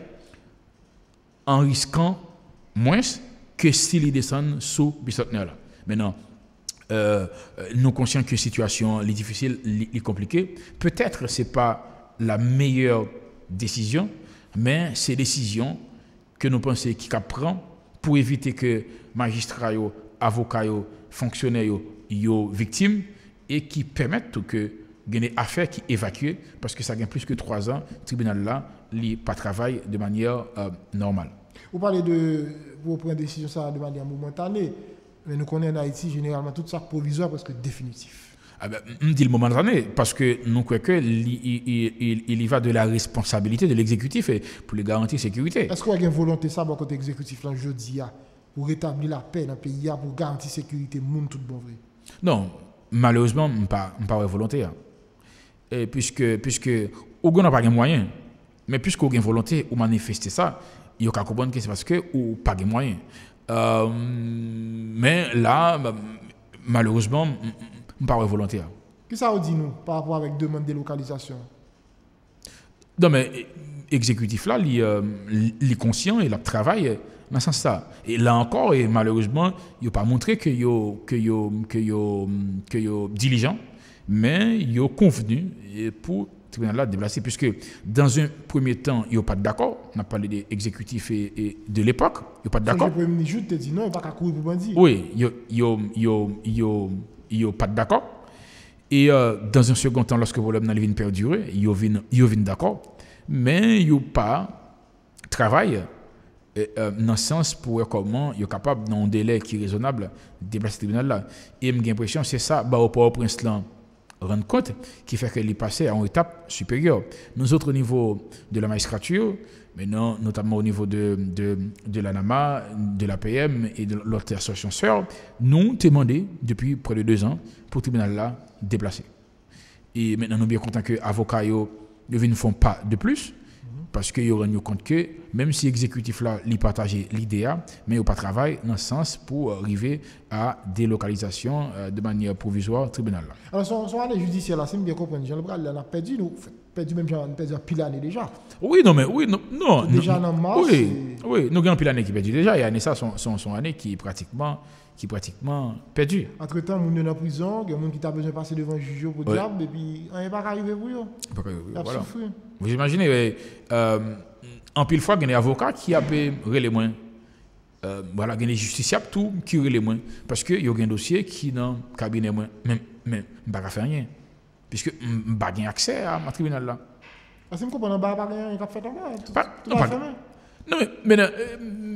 en risquant moins que s'il descend sous bicentenaire là. Maintenant, euh, nous sommes conscients que la situation est difficile, est compliquée. Peut-être que ce n'est pas la meilleure décision, mais c'est une décision que nous pensons qu'il prend pour éviter que magistrats, avocats, fonctionnaires, soient victimes et qui permettent que des affaires qui évacuent parce que ça gagne plus que trois ans, le tribunal là, il pas travaille de manière euh, normale. Vous parlez de vous prendre des décisions ça de manière momentanée, mais nous connaissons en Haïti généralement tout ça provisoire parce que définitif. Ah ben, on dit le momentané parce que nous croyons qu'il il, il, il y va de la responsabilité de l'exécutif pour les garantir la sécurité. Est-ce qu'il y a une volonté ça bon côté exécutif là jeudi pour rétablir la paix dans le pays pour garantir la sécurité monde tout bon vrai? Non, malheureusement, je n'ai pas de volonté. Et puisque puisque on n'a pas de moyens, mais puisqu'on a une volonté ou manifester ça, il y a qu'à comprendre que c'est parce que ou pas de moyens. Euh, mais là, malheureusement, je n'ai pas de volonté. Qu'est-ce que ça dit nous par rapport avec demande de délocalisation? Non, mais l'exécutif là, il est conscient et il travaille dans ce sens-là. Et là encore, et malheureusement, il n'a pas montré que yo que yo que yo que yo diligent, mais il a convenu pour tribunal là déplacer puisque dans un premier temps, il n'y a pas d'accord. On a parlé des exécutifs et, et de l'époque, il n'y a pas d'accord. Le premier ministre te dit non, il n'y a pas qu'à courir pour bandit. Oui, il n'y a, a pas d'accord. Et euh, dans un second temps, lorsque le problème n'a pas perduré, il y a d'accord. Mais il n'y a pas de travail euh, dans le sens pour comment il est capable, dans un délai qui est raisonnable, de déplacer le tribunal là. Et j'ai l'impression que c'est ça, bah, au Port-au-Prince là, rendre compte, qui fait qu'il est passé à une étape supérieure. Nous autres, au niveau de la magistrature, maintenant, notamment au niveau de, de, de l'ANAMA, de l'A P M et de l'autre association sœur, nous demandé depuis près de deux ans pour le tribunal là déplacer. Et maintenant, nous sommes bien contents que les avocats ne font pas de plus, parce qu'ils se rendent compte que même si l'exécutif là, il partage l'idée, mais il n'y a pas de travail dans ce sens pour arriver à délocalisation euh, de manière provisoire au tribunal. Là. Alors, son, son année judiciaire, là, c'est bien compris. Jean Lebras, il a perdu, nous, perdu même perdu un pile d'année déjà. Oui, non, mais oui, non. non déjà dans mars. Oui, et... oui, nous avons un pile d'année qui perdu déjà. Et ça, son, son, son année qui est pratiquement, qui est pratiquement perdue. Entre-temps, nous sommes en prison, il y a des gens qui ont besoin de passer devant un juge pour oui. diable, et puis on n'est pas arrivé pour eux. Il a souffert. Vous imaginez, euh, en pile fois, il y a des avocats qui appellent les moins. Euh, voilà, il y a des justiciables tout qui relèvent moins. Parce qu'il y a un dossier qui est dans le cabinet moins. Même mais je ne peux pas faire rien. Puisque je n'ai pas accès à ma tribunal là. Parce que je comprends pas pas rien qui fait pas non, pas, non mais, mais euh,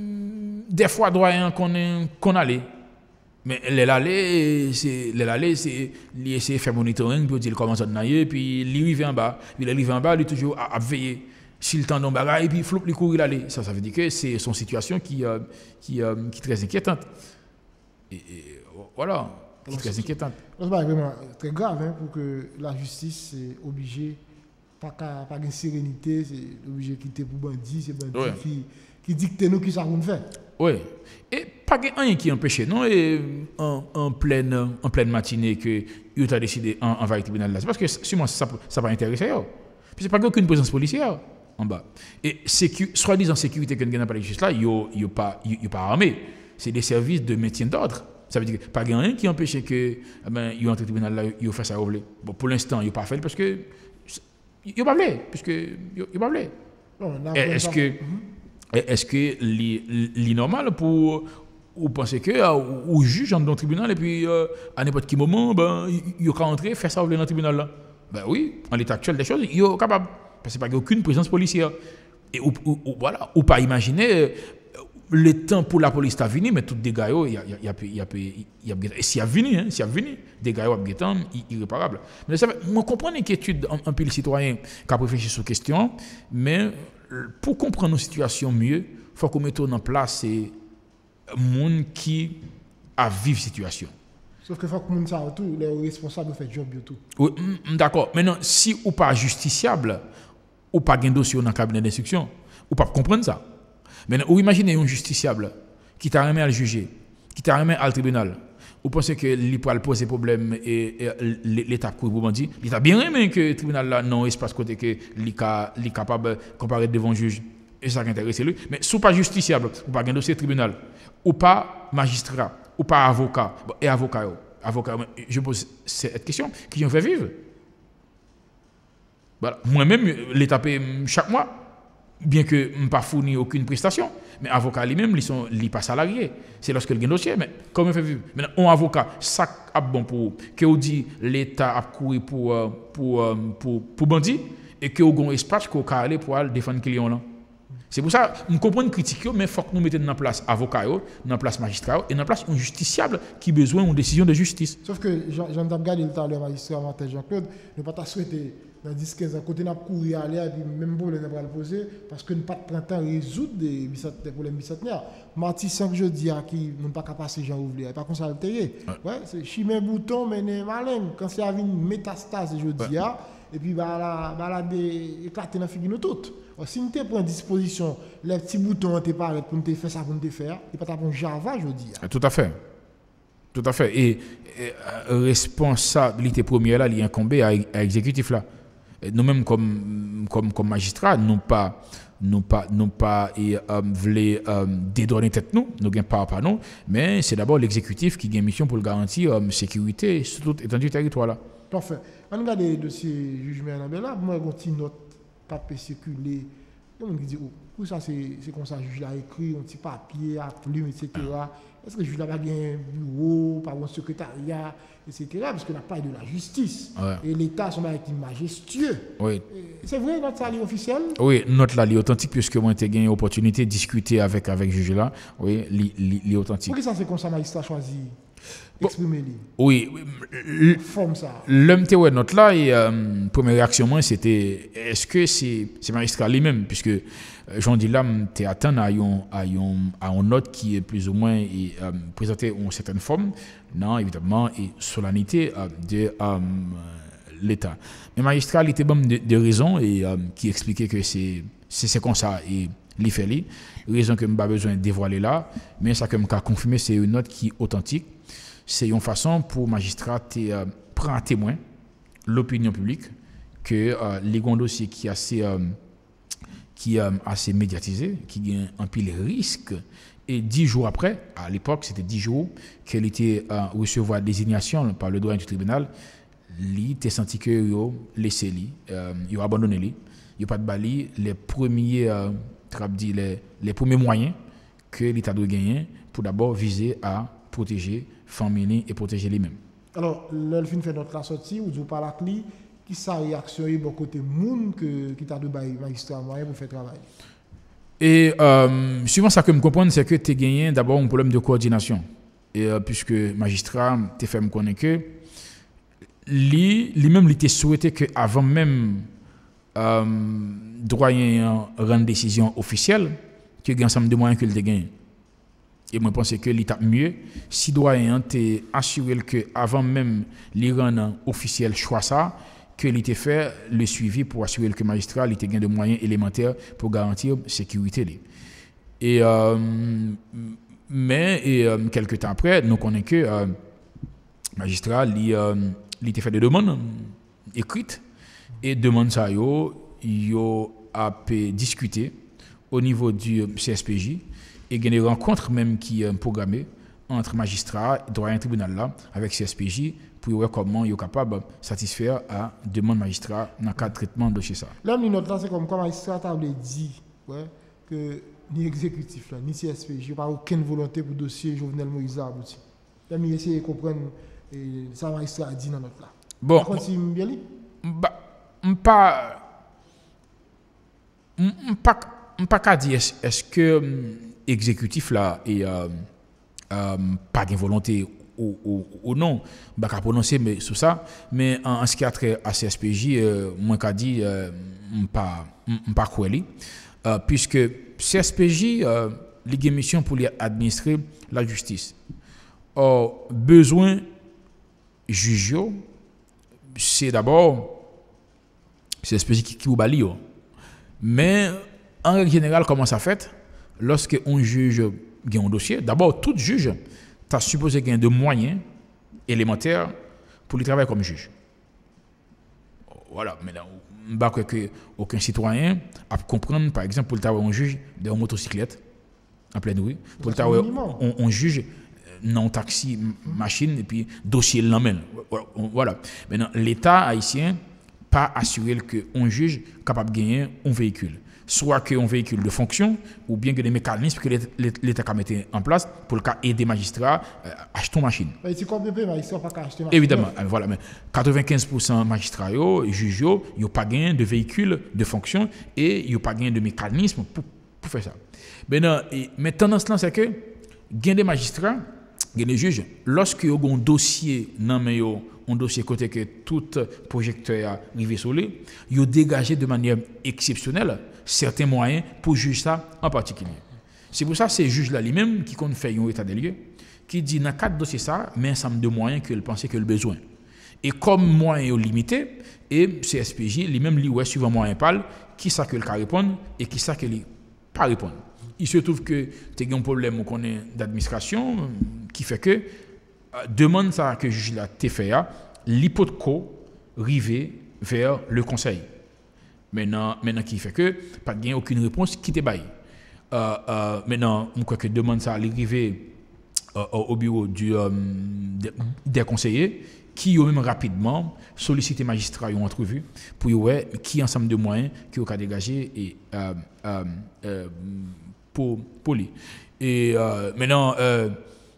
des fois doyen qu'on qu'on allait mais les allées c'est les allées c'est il essayer faire monitoring puis il commence à nager puis il arrive en bas il arrive en bas il est toujours à, à veiller s'il tend dans bagaille et puis flop il courir aller ça ça veut dire que c'est son situation qui euh, qui euh, qui est très inquiétante et, et voilà qui est très inquiétante. C'est vraiment très grave hein, pour que la justice est obligée pas pas de sérénité, c'est obligé de quitter pour bandit, c'est bandit ouais. qui qui dicte nous qui ça qu'on fait. Oui. Et pas rien qui empêche non et en, en pleine en pleine matinée que il a décidé en envahir le tribunal là. C'est parce que sûrement ça ça pas intéresser yo. Puis c'est pas aucune présence policière en bas. Et sécu, soit-disant sécurité que nous avons pas la justice là, yo yo pas yo pas armé. C'est des services de maintien d'ordre. Ça veut dire que pas rien qui empêche que ben yo entre le tribunal là, yo fait ça ouvler. Bon pour l'instant, yo pas fait parce que il pas voulu puisque il pas voulu. Est-ce que est-ce que c'est normal pour ou penser que ou juge dans le tribunal et puis euh, à n'importe quel moment ben il peut rentrer faire ça dans le tribunal là. Ben oui, en l'état actuel des choses, il est capable parce qu'il n'y a aucune présence policière. Et ou, ou, ou voilà, ou pas imaginer le temps pour la police à venir mais tout dégâts il y a il y a il y a il y a et s'il y a venu hein, s'il y a venu dégâts irréparables. Mais ça moi comprendre l'inquiétude un peu les citoyens qui a réfléchi sur question mais pour comprendre nos situations mieux, il faut qu'on mette en place ces monde qui a vivre situation. Sauf que faut que monde ça autour les responsables fait job tout. Oui, d'accord. Maintenant si ou pas justiciable ou pas gain dossier dans le cabinet d'instruction, ou pas comprendre ça. Maintenant, ou imaginez un justiciable qui t'a remis à le juger, qui t'a remis à le tribunal. Vous pensez que lui peut poser problème et, et l'État court pour dit, il a bien aimé que le tribunal là non espace côté que il est capable de comparer devant le juge et ça qui intéresse lui. Mais si pas justiciable, ou pas un dossier tribunal, ou pas magistrat, ou pas avocat, bon, et avocat, avocat, je pose cette question, qui ont fait vivre. Voilà. Moi-même, l'État paye chaque mois. Bien que je n'ai pas fourni aucune prestation, mais avocat lui-même, ils sont li pas salariés. C'est lorsque le dossier, mais comment fait vivre? Maintenant, un avocat, ça a bon pour que vous dit l'État a couru pour pour pour pour bandit et que vous avez un espace qu'on a aller pour défendre client là. C'est pour ça, je comprends une critique, mais il faut que nous mettions en place avocat, en place magistrat et en place un justiciable qui a besoin d'une décision de justice. Sauf que Jean Dabgad, il t'a le magistrat Jean-Claude, ne pas souhaiter dans dix à quinze ans, côté n'a courir aller et puis même problème n'a pas le poser parce que nous pas de temps résoudre des problèmes bicentenaires. Marty cinq jeudi à qui nous pas capable passer Jean Ouvlier, pas comme ça le tailler. Ouais, c'est chimé bouton mais malin quand c'est avec une métastase jeudi à et puis bah la bah la éclater dans figure nous toutes. Si nous te prend disposition les petits boutons te paraît pour nous faire ça pour nous faire, il pas un Java jeudi. Tout à fait. Tout à fait et, et responsabilité première là, il incombe à l'exécutif là. Nous-mêmes comme comme comme magistrats non pas non pas non pas et euh, voulait euh, dédouaner tête nous nous gain pas pas non mais c'est d'abord l'exécutif qui a une mission pour garantir euh, sécurité sur toute étendue du territoire là. Parfait. On regarde le dossier jugement là moi une note papier circulé on me dit où ça c'est comme ça juge là écrit un petit papier à plume et cetera. Est-ce que le juge n'a pas un bureau, pas un secrétariat, et cetera. Parce qu'on n'a pas de la justice. Ouais. Et l'État sont avec majestueux. Oui. C'est vrai, notre salut officiel? Oui, notre salut authentique, puisque moi j'ai eu l'opportunité de discuter avec le juge là. Oui, li authentique. Pourquoi ça c'est comme ça, magistrat choisi? Exprimer lui. Oui. Forme ça. L'homme ouais notre là, et euh, première réaction, moi, c'était est-ce que c'est magistrat lui-même? Puisque Jean Dilam t'es atteint à une à une à une note qui est plus ou moins et, euh, présentée en certaine forme, non évidemment et solennité euh, de euh, l'État. Mais magistrat il était bon de, de raison et euh, qui expliquait que c'est c'est comme ça et li fait li raison que m'pas besoin de dévoiler là, mais ça que m'ka confirmer c'est une note qui est authentique. C'est une façon pour magistrat de euh, prendre témoin l'opinion publique que euh, les grands dossiers qui assez euh, qui est euh, assez médiatisé, qui a un pile risque. Et dix jours après, à l'époque, c'était dix jours qu'elle était euh, recevoir désignation par le droit du tribunal, il était senti que yo laissé lui, euh, yo abandonné lui, yo pas de bali les premiers euh, dit les les premiers moyens que l'État doit gagner pour d'abord viser à protéger famille et protéger lui-même. Alors, l'elfine fait notre la sortie, ou vous parlez à lui, qui sa réaction est bon côté moun que qui t'a de bail magistrat moyen pour faire travail. Et euh, souvent, ça que me comprendre, c'est que tu as gagné d'abord un problème de coordination. Et euh, puisque magistrat, tu fait me connaître que lui, lui-même, il était souhaité que avant même euh, doyen rendre décision officielle, que y a un ensemble de moyens que le gagné. Et moi, je pense que l'étape mieux, si doyen t'es assuré que avant même les rendre officiel choix ça, que l'était fait le suivi pour assurer que le magistrat était gain de moyens élémentaires pour garantir la sécurité. Et euh, mais et euh, quelques temps après, nous connaissons que le euh, magistrat il euh, était fait des demandes écrites et demande ça yo yo a discuté au niveau du C S P J et il y a des rencontres même qui sont programmées entre magistrats, doyen tribunal là, avec C S P J pour voir comment ils sont capables de satisfaire à demande magistrat dans le cadre de traitement de dossier ça. Là, nous notons c'est comme quand magistrat a dit ouais, que ni exécutif là, ni C S P J n'ont pas aucune volonté pour le dossier Jovenel Moïse à aboutir. Là, nous essayons de comprendre ça magistrat a dit dans notre là. Bon, par contre, si bien li, bah, pas pas pas qu'à dire est-ce que exécutif là et euh, euh, pas de volonté ou, ou, ou non, je ne vais pas prononcer mais, sur ça, mais en, en ce qui a trait à C S P J, euh, moi je dis euh, pas pas quoi euh, puisque C S P J euh, a une mission pour administrer la justice. Or, besoin juge, c'est d'abord C S P J qui qui ou bali. Mais en règle générale, comment ça fait? Lorsque un juge a un dossier, d'abord, tout juge, tu as supposé gagner de moyens élémentaires pour lui travailler comme juge. Voilà, maintenant, je ne crois que aucun citoyen a comprendre, par exemple, pour le travail un juge de motocyclette en pleine rue, pour le travail un juge non taxi, machine, et puis dossier l'emmène. Voilà. Maintenant, l'État haïtien pas assuré qu'un juge est capable de gagner un véhicule. Soit qu'un véhicule de fonction, ou bien que des mécanismes que l'État a mis en place pour aider les magistrats à acheter une machine. Évidemment, voilà. Mais quatre-vingt-quinze pour cent des magistrats, des juges, ils n'ont pas gagné de véhicule de fonction et ils n'ont pas gagné de mécanisme pour, pour faire ça. Maintenant, mais tendance là, c'est que il y a des magistrats, il y a des juges, lorsqu'ils ont un dossier dans les un dossier côté que tout projecteur a arrivé sur lui, ils ont dégagé de manière exceptionnelle certains moyens pour juger ça en particulier. C'est pour ça que ces juges-là lui-même qui comptent faire un état des lieux, qui dit dans quatre dossiers ça, mais un ensemble de moyens qu'il pensait que le besoin. Et comme moyens limités, et C S P J lui-même lui ouais suivant moyen parle, qui ça que le cas répondre et qui ça que lui pas répondre. Il se trouve que tu as un problème d'administration qui fait que demande ça que le juge l'a fait, l'hypothèque rivé vers le conseil. Maintenant, maintenant qui fait que pas de aucune réponse qui te baille. Euh, euh, maintenant, on croit que demande ça arriver euh, au bureau du, euh, des, des conseillers qui ont même rapidement sollicité magistrats en entrevue pour voir qui ensemble de moyens qui ont dégagé et euh, euh, euh, pour pour lui. Et euh, maintenant euh,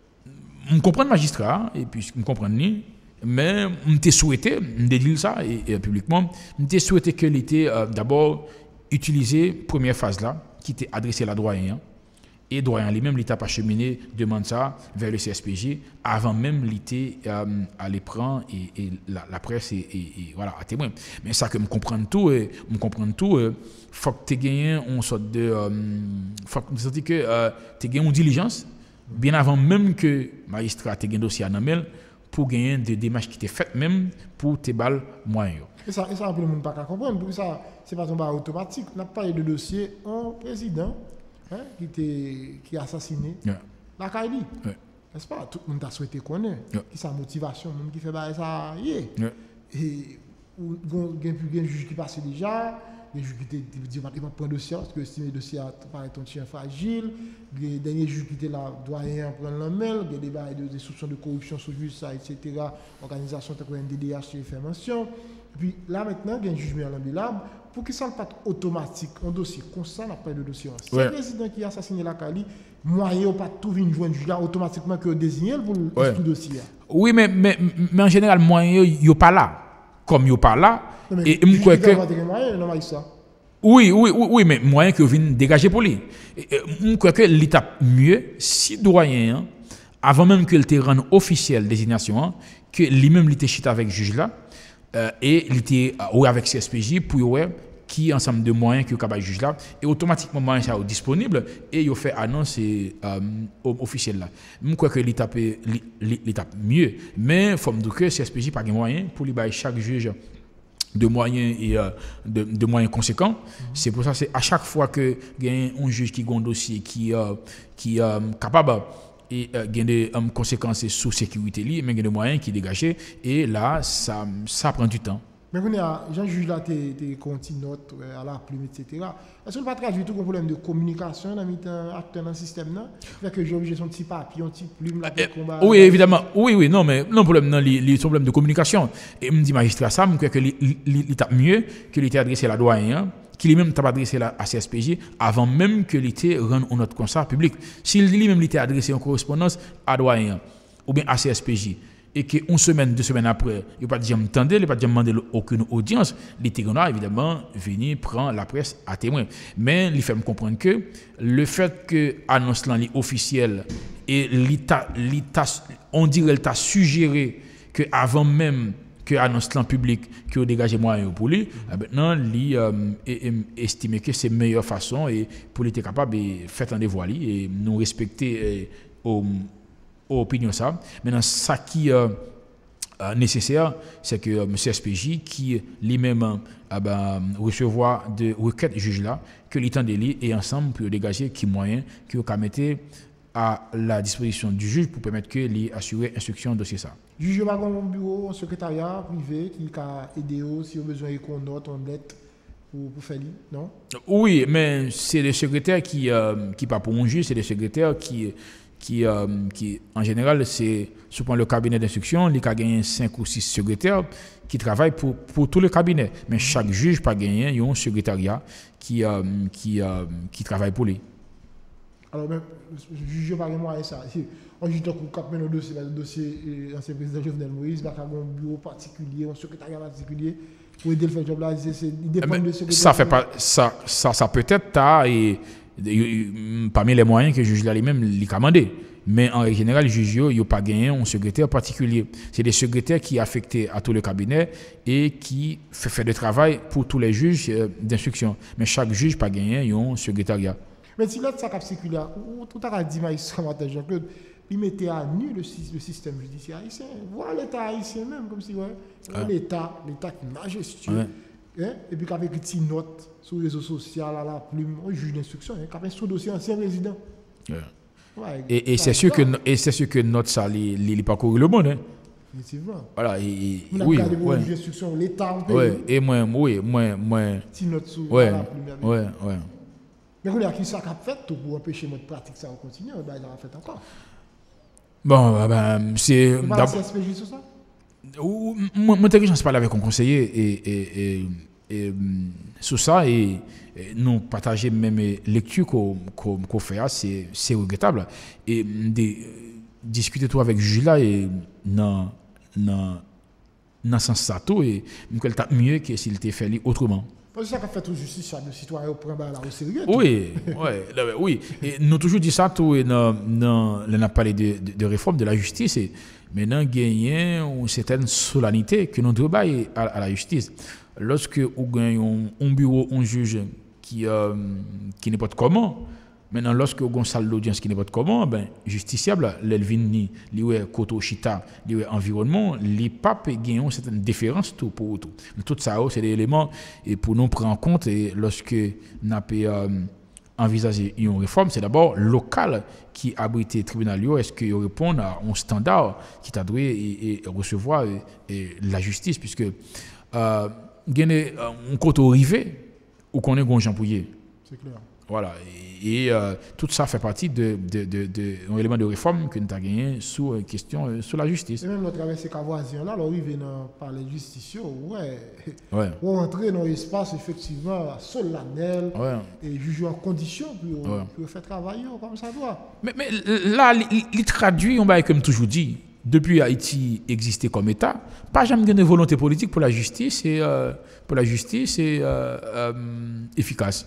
on comprend le magistrat et puis on comprend ni mais on t'a souhaité on dire ça et, et publiquement on t'a souhaité que l'était euh, d'abord utiliser première phase là qui était adressée à la doyen et doyen lui-même l'état pas cheminé demande ça vers le C S P J avant même l'été euh, à l'éprendre et, et la, la presse et, et, et voilà à témoin mais ça que me comprendre tout et me comprendre tout euh, faut que tu gagné on sorte de euh, faut que tu que euh, tu gagné une diligence bien avant même que magistrat ait un dossier à Namel pour gagner des démarches qui étaient faites même pour tes balles moyens. Et ça, et ça, le monde ne peut pas comprendre. Pour ça, c'est pas un bar automatique. On a parlé de dossier en président hein, qui, était, qui a assassiné yeah. la Kaili. Yeah. N'est-ce pas? Tout le monde a souhaité connaître. Yeah. Qui sa motivation, le monde qui fait ça, yeah. Yeah. Et il y a un juge qui passe déjà. Les juges qui étaient dit prendre un dossier parce que estime le dossier paraît un chien fragile. Les derniers juges qui étaient là doyen prendre la main. Il y a des barres de soupçons de corruption sur juge ça et cetera. Organisation de N D D H qui fait mention. Et puis là maintenant, il y a un jugement à l'ambulable. Pour qu'il ne soit pas automatique, un dossier comme ça, on n'a pas de dossier. Si ouais. le président qui a assassiné la Cali, moyen pas tout venir joindre juge là automatiquement que désigner pour ouais. tout dossier. Oui, mais, mais, mais en général, moyen, il n'y a pas là. Comme il n'y a pas là. Non, mais et je crois que. Oui, oui, oui, oui, mais moyen que vienne dégager pour lui. Je crois que l'étape mieux, si doyen, avant même qu'il te rende officiel désignation, que lui-même il était chita avec le juge là, euh, et il était euh, avec C S P J pour ouais, qui ensemble de moyens que le juge là, et automatiquement moyen ça est disponible et il fait annonce euh, officielle là. Je crois que l'étape l'étape mieux, mais il faut me dire que C S P J pas de moyens pour lui bailler chaque juge de moyens et euh, de, de moyens conséquents. Mm-hmm. C'est pour ça c'est à chaque fois que il y a un juge qui a un dossier qui euh, qui euh, capable et euh, il y a des um, conséquences sous sécurité li, mais il y a des moyens qui dégagent et là ça ça prend du temps. Mais vous Jean juge là tes tes continue notes à la plume et cetera. Est-ce qu'on pas traduire tout un problème de communication dans un acteur dans le système là, fait que j'ai obligé son petit papier, un petit plume là pour combat. Oui évidemment, oui oui non mais non problème non les problèmes de communication et me dit magistrat ça me croit que il tape mieux que il était adressé à la doyen qui lui-même t'a adressé à C S P J avant même que l'été rende un autre concert public. S'il lui-même était adressé en correspondance à doyen ou bien à C S P J et que une semaine, deux semaines après, il n'a pas dit m'entendre, il n'a pas dit demander aucune audience, l'été évidemment venu prendre la presse à témoin. Mais il fait me comprendre que le fait que l'annonce est officielle et l'État, on dirait qu'il t'a suggéré que avant même que annonce en public que dégager moyen pour lui, maintenant il euh, estime que c'est la meilleure façon et pour lui être capable de faire un dévoilé et nous respecter aux opinions ça. Maintenant ça qui est euh, euh, nécessaire, c'est que euh, M. S P J qui lui-même euh, ben, recevoir de requêtes juge là que l'état de lui et ensemble pour dégager qui moyen que vous mettez à la disposition du juge pour permettre que lui assurer instruction de dossier ça. Le juge va avoir un bureau, un secrétariat privé qui a aidé si on a besoin qu'on note, on lettre pour, pour faire non? Oui, mais c'est le secrétaire qui euh, qui pas pour un juge, c'est le secrétaire qui qui euh, qui en général c'est souvent le cabinet d'instruction, il a gagné cinq ou six secrétaires qui travaillent pour pour tout le cabinet, mais chaque juge pas gagné un secrétariat qui euh, qui euh, qui travaille pour lui. Alors, même, je juge pas moi ça. Si on juge donc quand même le dossier, le dossier ancien président Jovenel Moïse, il y a un bureau particulier, un secrétariat particulier pour aider le faire job là. Il dépend de ce ça fait pas ça ça ça peut être tard et, et parmi les moyens que le juge là lui-même lui commandé. Mais en général, le juge il n'a pas gagné un secrétaire particulier. C'est des secrétaires qui sont affectés à tout le cabinet et qui fait, fait le travail pour tous les juges d'instruction. Mais chaque juge n'a pas gagné un secrétariat. Mais si l'autre ça cap circulaire, tout à dit magistrat Jean-Claude, il mettait à nu le, le système judiciaire haïtien. Voilà l'État haïtien même, comme si ouais, ouais. l'État, l'État qui est majestueux. Ouais. Hein? Et puis qu'avec une petite note sur les réseaux sociaux, à la plume, un juge d'instruction, hein, qui a son dossier ancien président. Ouais. Ouais, et et c'est sûr que et c'est sûr que notre ça il parcourt le monde. Hein? Effectivement. Voilà, et, et oui, ouais. L'instruction, l'État en pays. Ouais, et moi, oui, moi, moi. Petite note sur ouais, la plume. Ouais, ouais. Mais vous avez qui ça a fait pour empêcher notre pratique ça continue, ben il a fait encore. Bon, ben c'est d'abord C S P J sur ça. Moi moi j'ai je parler avec un conseiller et et et, et sur ça et, et nous partager même lecture qu'on qu'on qu'on fait c'est c'est regrettable et de discuter tout avec juge là et non non dans sens ça tout et me t'a mieux que s'il était fait autrement. C'est ça qu'a fait tout justice, le citoyen prend là au sérieux. Oui, ouais, oui. Et nous avons toujours dit ça, tout, et nous avons parlé de, de, de réforme de la justice, et maintenant, gagner une certaine solennité que nous devons à, à la justice. Lorsque nous gagnons un bureau, un juge qui, euh, qui n'est pas de comment, maintenant, lorsque vous avez une salle d'audience qui n'est pas de comment, ben, justiciable, l'Elvini, l'Iwe Koto Chita, l'Iwe Environnement, les papes gagnent une certaine différence tout pour tout. Tout ça, c'est des éléments et pour nous prendre en compte et lorsque nous avons euh, envisagé une réforme, c'est d'abord local qui abrite le tribunal. Est-ce qu'il répond à un standard qui t'a dû et, et recevoir et, et la justice, puisque euh, il y a un côté arrivé ou qu'on est gon Jean Pouillet. C'est clair. Voilà. Et, et euh, tout ça fait partie de, de, de, de, de élément de réforme que nous avons gagné sous euh, question euh, sur la justice. Et même notre traversée Cavoisien, là, on arrive par les justiciers, ouais. Ouais. On entre dans l'espace, effectivement, solennel, Ouais. et juger en condition pour, Ouais. pour faire travailler comme ça doit. Mais, mais là, il traduit, on va comme toujours dit, depuis Haïti existait comme État, pas jamais de volonté politique pour la justice et euh, pour la justice et euh, euh, efficace.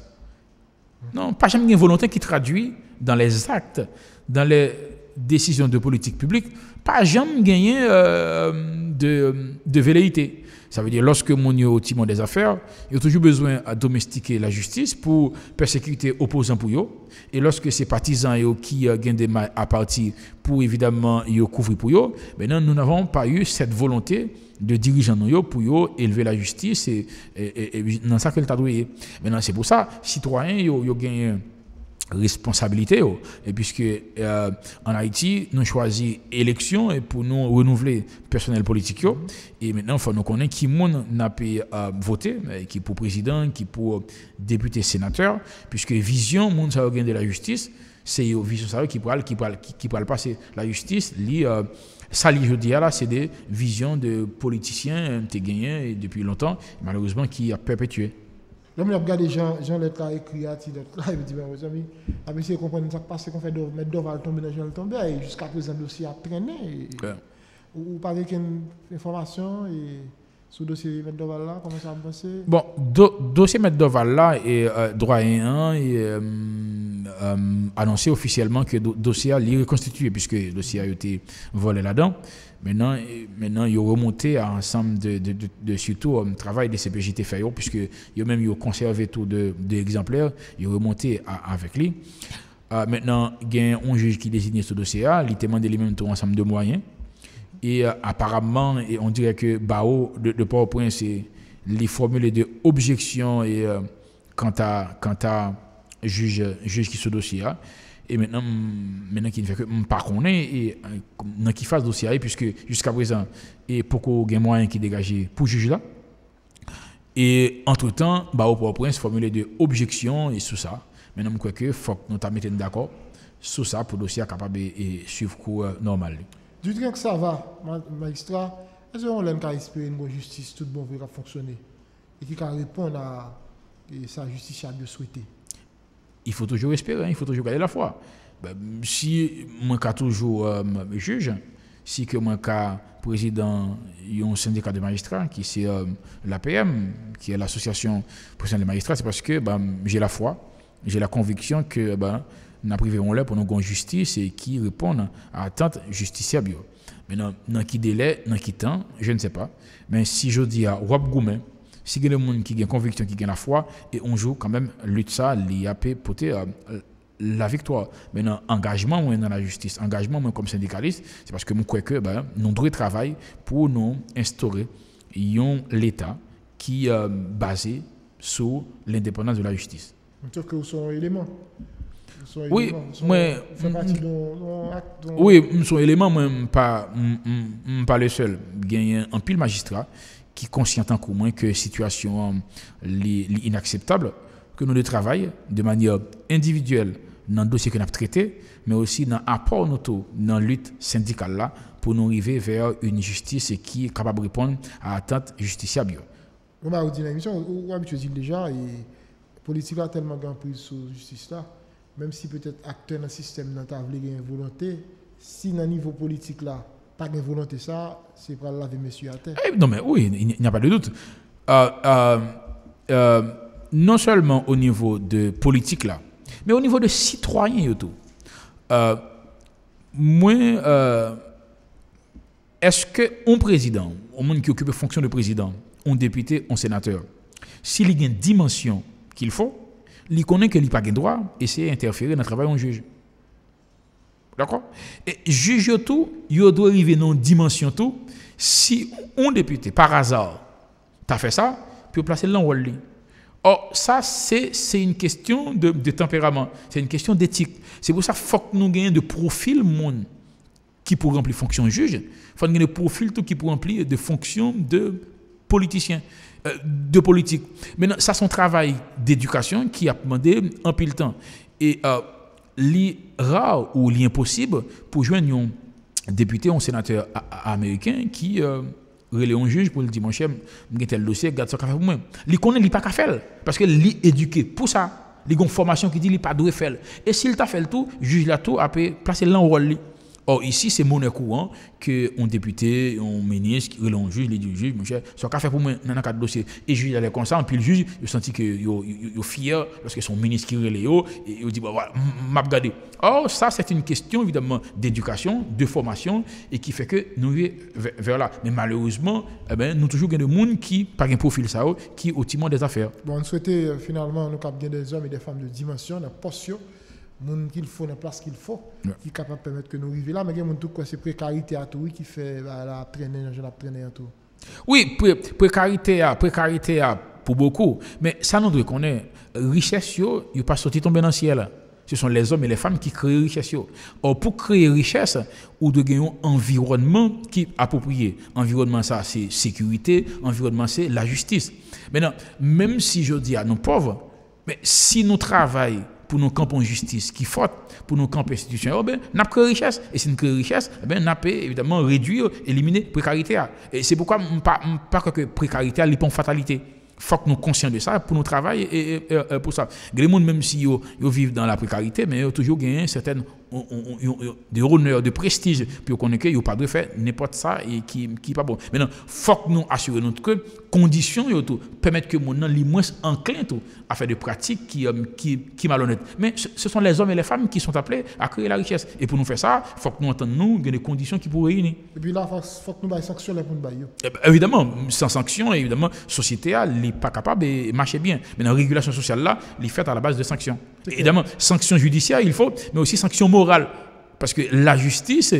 Non, pas jamais de volonté qui traduit dans les actes, dans les décisions de politique publique, pas jamais gagné euh, de, de velléité. Ça veut dire lorsque mon yo au timon des affaires, il y a toujours besoin de domestiquer la justice pour persécuter opposants pour yo. Et lorsque ces partisans yo qui euh, gagnent des mailles à partir pour évidemment yo couvrir pour yo, maintenant nous n'avons pas eu cette volonté de dirigeants yo pour yo élever la justice et, et, et, et dans ça que le tadoué. Maintenant c'est pour ça citoyens yo yo gagnent responsabilité et puisque euh, en Haïti nous choisi élection et pour nous renouveler personnel politique yo, et maintenant il faut nous connaître qui monde n'a pas euh, voté, qui pour président, qui pour député, sénateur, puisque vision monde ça de la justice c'est une vision ça qui pourra qui pourra qui pourra passer la justice li euh, ça li je dis là c'est des visions de politiciens qui gagné depuis longtemps malheureusement qui a perpétué. Là, je regarde Jean, Jean Lettre écrit à Tidot, là, il me dit, mes amis, à essayer de comprendre ça passe qu'on fait de mettre Doval tomber dans Jean le tomber, et jusqu'à présent, le dossier a traîné. Ouais. Ou pas avec une information et sur le dossier Maître Doval là, comment ça va passer? Bon, do, dossier Maître Doval là est euh, droit un et euh, euh, annoncé officiellement que le do, dossier est reconstitué puisque le dossier a été volé là-dedans. Maintenant, maintenant, ils ont remonté à ensemble de, de, de, de surtout un um, travail de C P J T fait puisque ils ont même ils ont conservé tout de, de exemplaires, ils ont remonté à, avec lui. Uh, maintenant, il y a un juge qui désigne ce dossier-là, il demande lui-même tout ensemble de moyens. Et uh, apparemment, et on dirait que Bao de, de PowerPoint, c'est les formules de objection et uh, quant à quant à juge juge qui ce dossier-là. Et maintenant, maintenant qui ne fait que pas connaître et euh, qui fasse dossier puisque jusqu'à présent et pourquoi il y a moyen qui dégagé pour juger là et entre temps bah au prince formulé de objection et sous ça maintenant je crois que faut que nous ta mettre d'accord sur ça pour dossier capable et suivre cours normal. Du train que ça va magistrat est-ce qu'on l'aime qu'à espérer une bonne justice tout bon va fonctionner et qui va répondre à et sa justice a bien souhaité. Il faut toujours espérer, il faut toujours garder la foi. Ben, si moi suis toujours euh, juge, si que moi suis président d'un syndicat de magistrats, qui c'est euh, l'A P M, qui est l'association professionnelle des magistrats, c'est parce que ben, j'ai la foi, j'ai la conviction que ben, nous priverons là pour nous une justice et qui répondent à attente justiciable. Maintenant, dans quel délai, dans quel temps, je ne sais pas. Mais si je dis à Wab Goumen, si il y a des gens qui ont une conviction, qui ont la foi, et on joue quand même, lutte ça, l'I A P pour euh, la victoire. Maintenant, engagement moi, dans la justice, engagement moi, comme syndicaliste, c'est parce que je crois que ben, nous devons travailler pour nous instaurer l'État qui est euh, basé sur l'indépendance de la justice. Sauf que vous sont un élément. Oui, moi, je oui, son élément, moi, pas, pas le seul. Il y a un pile magistrat qui est conscient en commun que la situation est inacceptable, que nous devons travailler de manière individuelle dans le dossier que nous avons traité, mais aussi dans l'apport dans la lutte syndicale là, pour nous arriver vers une justice qui est capable de répondre à l'attente justiciable. On va vous dire l'émission, on habitué déjà, et la politique a tellement grand prise sur la justice là, même si peut-être acteur dans le système n'a pas une volonté, si dans le niveau politique là, pas de volonté ça, c'est pour laver monsieur à terre. Eh, non mais oui, il n'y a pas de doute. Euh, euh, euh, non seulement au niveau de politique là, mais au niveau de citoyens et tout. Euh, moi, euh, est-ce qu'un président, au monde qui occupe la fonction de président, un député, un sénateur, s'il y a une dimension qu'il faut, il connaît qu'il n'a pas de droit essayer d'interférer dans le travail d'un juge. D'accord? Et juge tout, il doit arriver dans une dimension tout. Si un député, par hasard, t'a fait ça, puis placer là où il Or, ça, c'est, c'est une question de, de tempérament, c'est une question d'éthique. C'est pour ça qu'il faut que nous ayons de profils monde qui pour remplir fonction de juge, il faut que nous ayons de profils tout qui pour remplir de fonctions de politicien. euh, de politique. Maintenant, ça c'est un travail d'éducation qui a demandé un pile temps. Et euh, li rare ou l'impossible pour joindre un député, un sénateur a- a- américain qui euh, relève un juge pour le dire mon cher, j'ai tel dossier, garde ça pour moi. Il connaît, il pas qu'à faire parce que il est éduqué pour ça. Il a une formation qui dit qu'il pas doit faire. Et s'il t'a fait le tout, juge là tout a placer là en rôle. Or, ici, c'est monnaie courant que un député, un ministre, un juge, il dit juge, mon cher, ce qu'a fait pour moi dans un cadre de dossier. Et le juge allait comme ça, puis le juge, il senti que il est fier parce que son ministre qui relève, et il dit, bah, voilà, m'a regardé. Or, ça, c'est une question, évidemment, d'éducation, de formation, et qui fait que nous allons vers, vers là. Mais malheureusement, eh ben, nous toujours des gens qui, par un profil, ça, qui au timon des affaires. Bon, on souhaitait euh, finalement, nous avons des hommes et des femmes de dimension, de portion. Monde qu'il faut, dans la place qu'il faut, yeah. qui est capable de permettre que nous arrivions là, mais il y a tout quoi, c'est précarité à tout qui fait bah, la traîner, la traîner à tout. Oui, pré précarité à précarité à pour beaucoup, mais ça nous doit connaître richesse yo, il pas sorti tomber dans le ciel. Ce sont les hommes et les femmes qui créent richesse yo. Or pour créer richesse, ou de gagner un environnement qui est approprié. Environnement ça c'est sécurité, environnement c'est la justice. Maintenant, même si je dis à nos pauvres, mais si nous travaillons pour nos camps en justice qui faute, pour nos camps institutionnels, oh ben, n'a pas de richesse. Et si nous créons richesse, eh ben, n'a pas évidemment réduire, éliminer la précarité. Et c'est pourquoi je ne pas, pas que la précarité n'est pas une fatalité. Il faut que nous soyons conscients de ça pour nous travailler et, et, et, et pour ça. Les gens, même si ils vivent dans la précarité, mais ils ont toujours gagné certaines on, on, on, des honneurs, de prestige, puis on connaît qu'ils n'ont pas de faire n'importe ça et qui n'est pas bon. Maintenant, il faut que nous assurer notre que conditions permettent que mon les moins enclin à faire des pratiques qui qui qui malhonnêtes. Mais ce sont les hommes et les femmes qui sont appelés à créer la richesse. Et pour nous faire ça, il faut que nous entendions nous des conditions qui pourraient réunir. Et puis là, il faut que nous ayons sanctions pour nous bailler. Évidemment, sans sanction, évidemment, la société n'est pas capable de marcher bien. Mais la régulation sociale là, elle est faite à la base de sanctions. Évidemment, sanctions judiciaires, il faut, mais aussi sanctions morales. Parce que la justice,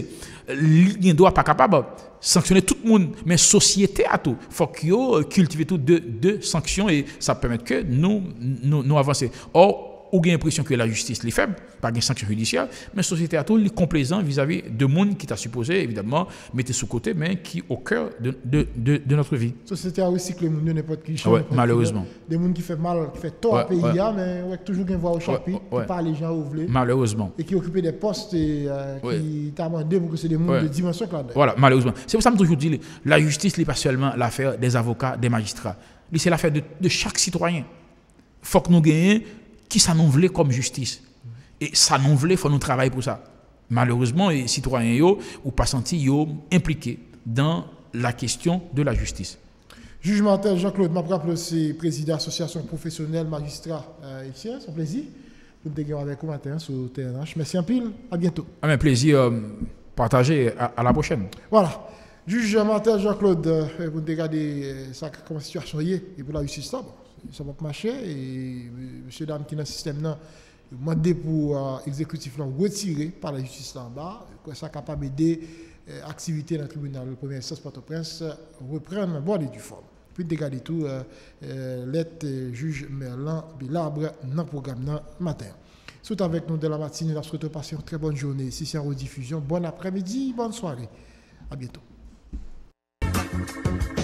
il ne doit pas capable de sanctionner tout le monde, mais la société a tout. Il faut qu'il cultive tout de, de sanctions et ça permet que nous, nous, nous avancer. Or, on a l'impression que la justice est faible, pas de sanctions judiciaires, mais la société a tout est complaisant vis-à-vis de monde qui t'a supposé, évidemment, mettre sous côté, mais qui au cœur de, de, de, de notre vie. La société a recyclé les gens n'importe qui. Ouais, malheureusement. Des gens qui font mal, qui font tort ouais, au pays, ouais. mais ouais, toujours une voix au chapitre, ouais, ouais. qui parle les gens ouvrés. Malheureusement. Et qui occupent des postes et, euh, ouais. qui t'a demandé pour que c'est des gens ouais. de dimension là. Voilà, malheureusement. C'est pour ça que je toujours dis, la justice n'est pas seulement l'affaire des avocats, des magistrats. C'est l'affaire de, de chaque citoyen. Il faut que nous gagnions qui ça nous voulait comme justice. Et ça nous voulait, il faut nous travailler pour ça. Malheureusement, les citoyens yo ou pas senti yo impliqués dans la question de la justice. Juge Martel Jean-Claude Maprap, c'est président de l'association professionnelle magistrat euh, ici, c'est un plaisir pour nous avec vous matin sur T N H. Merci un pile, à bientôt. Un plaisir euh, partagé, à, à la prochaine. Voilà. Juge Martel Jean-Claude, euh, pour nous regarder ça comment la situation est et pour la justice là. Ça va marcher et monsieur dame qui est dans le système là demandé pour euh, l'exécutif là retirer par la justice là en bas que ça capable d'aider euh, activité dans le tribunal de première instance Port-au-Prince reprendre bonne et due forme. Puis regarder tout euh, euh, l'être euh, juge Merlan Bilabre dans le programme là matin. Tout avec nous de la matinée, nous souhaitons passer une très bonne journée. Si c'est en rediffusion, bon après-midi, bonne soirée. À bientôt.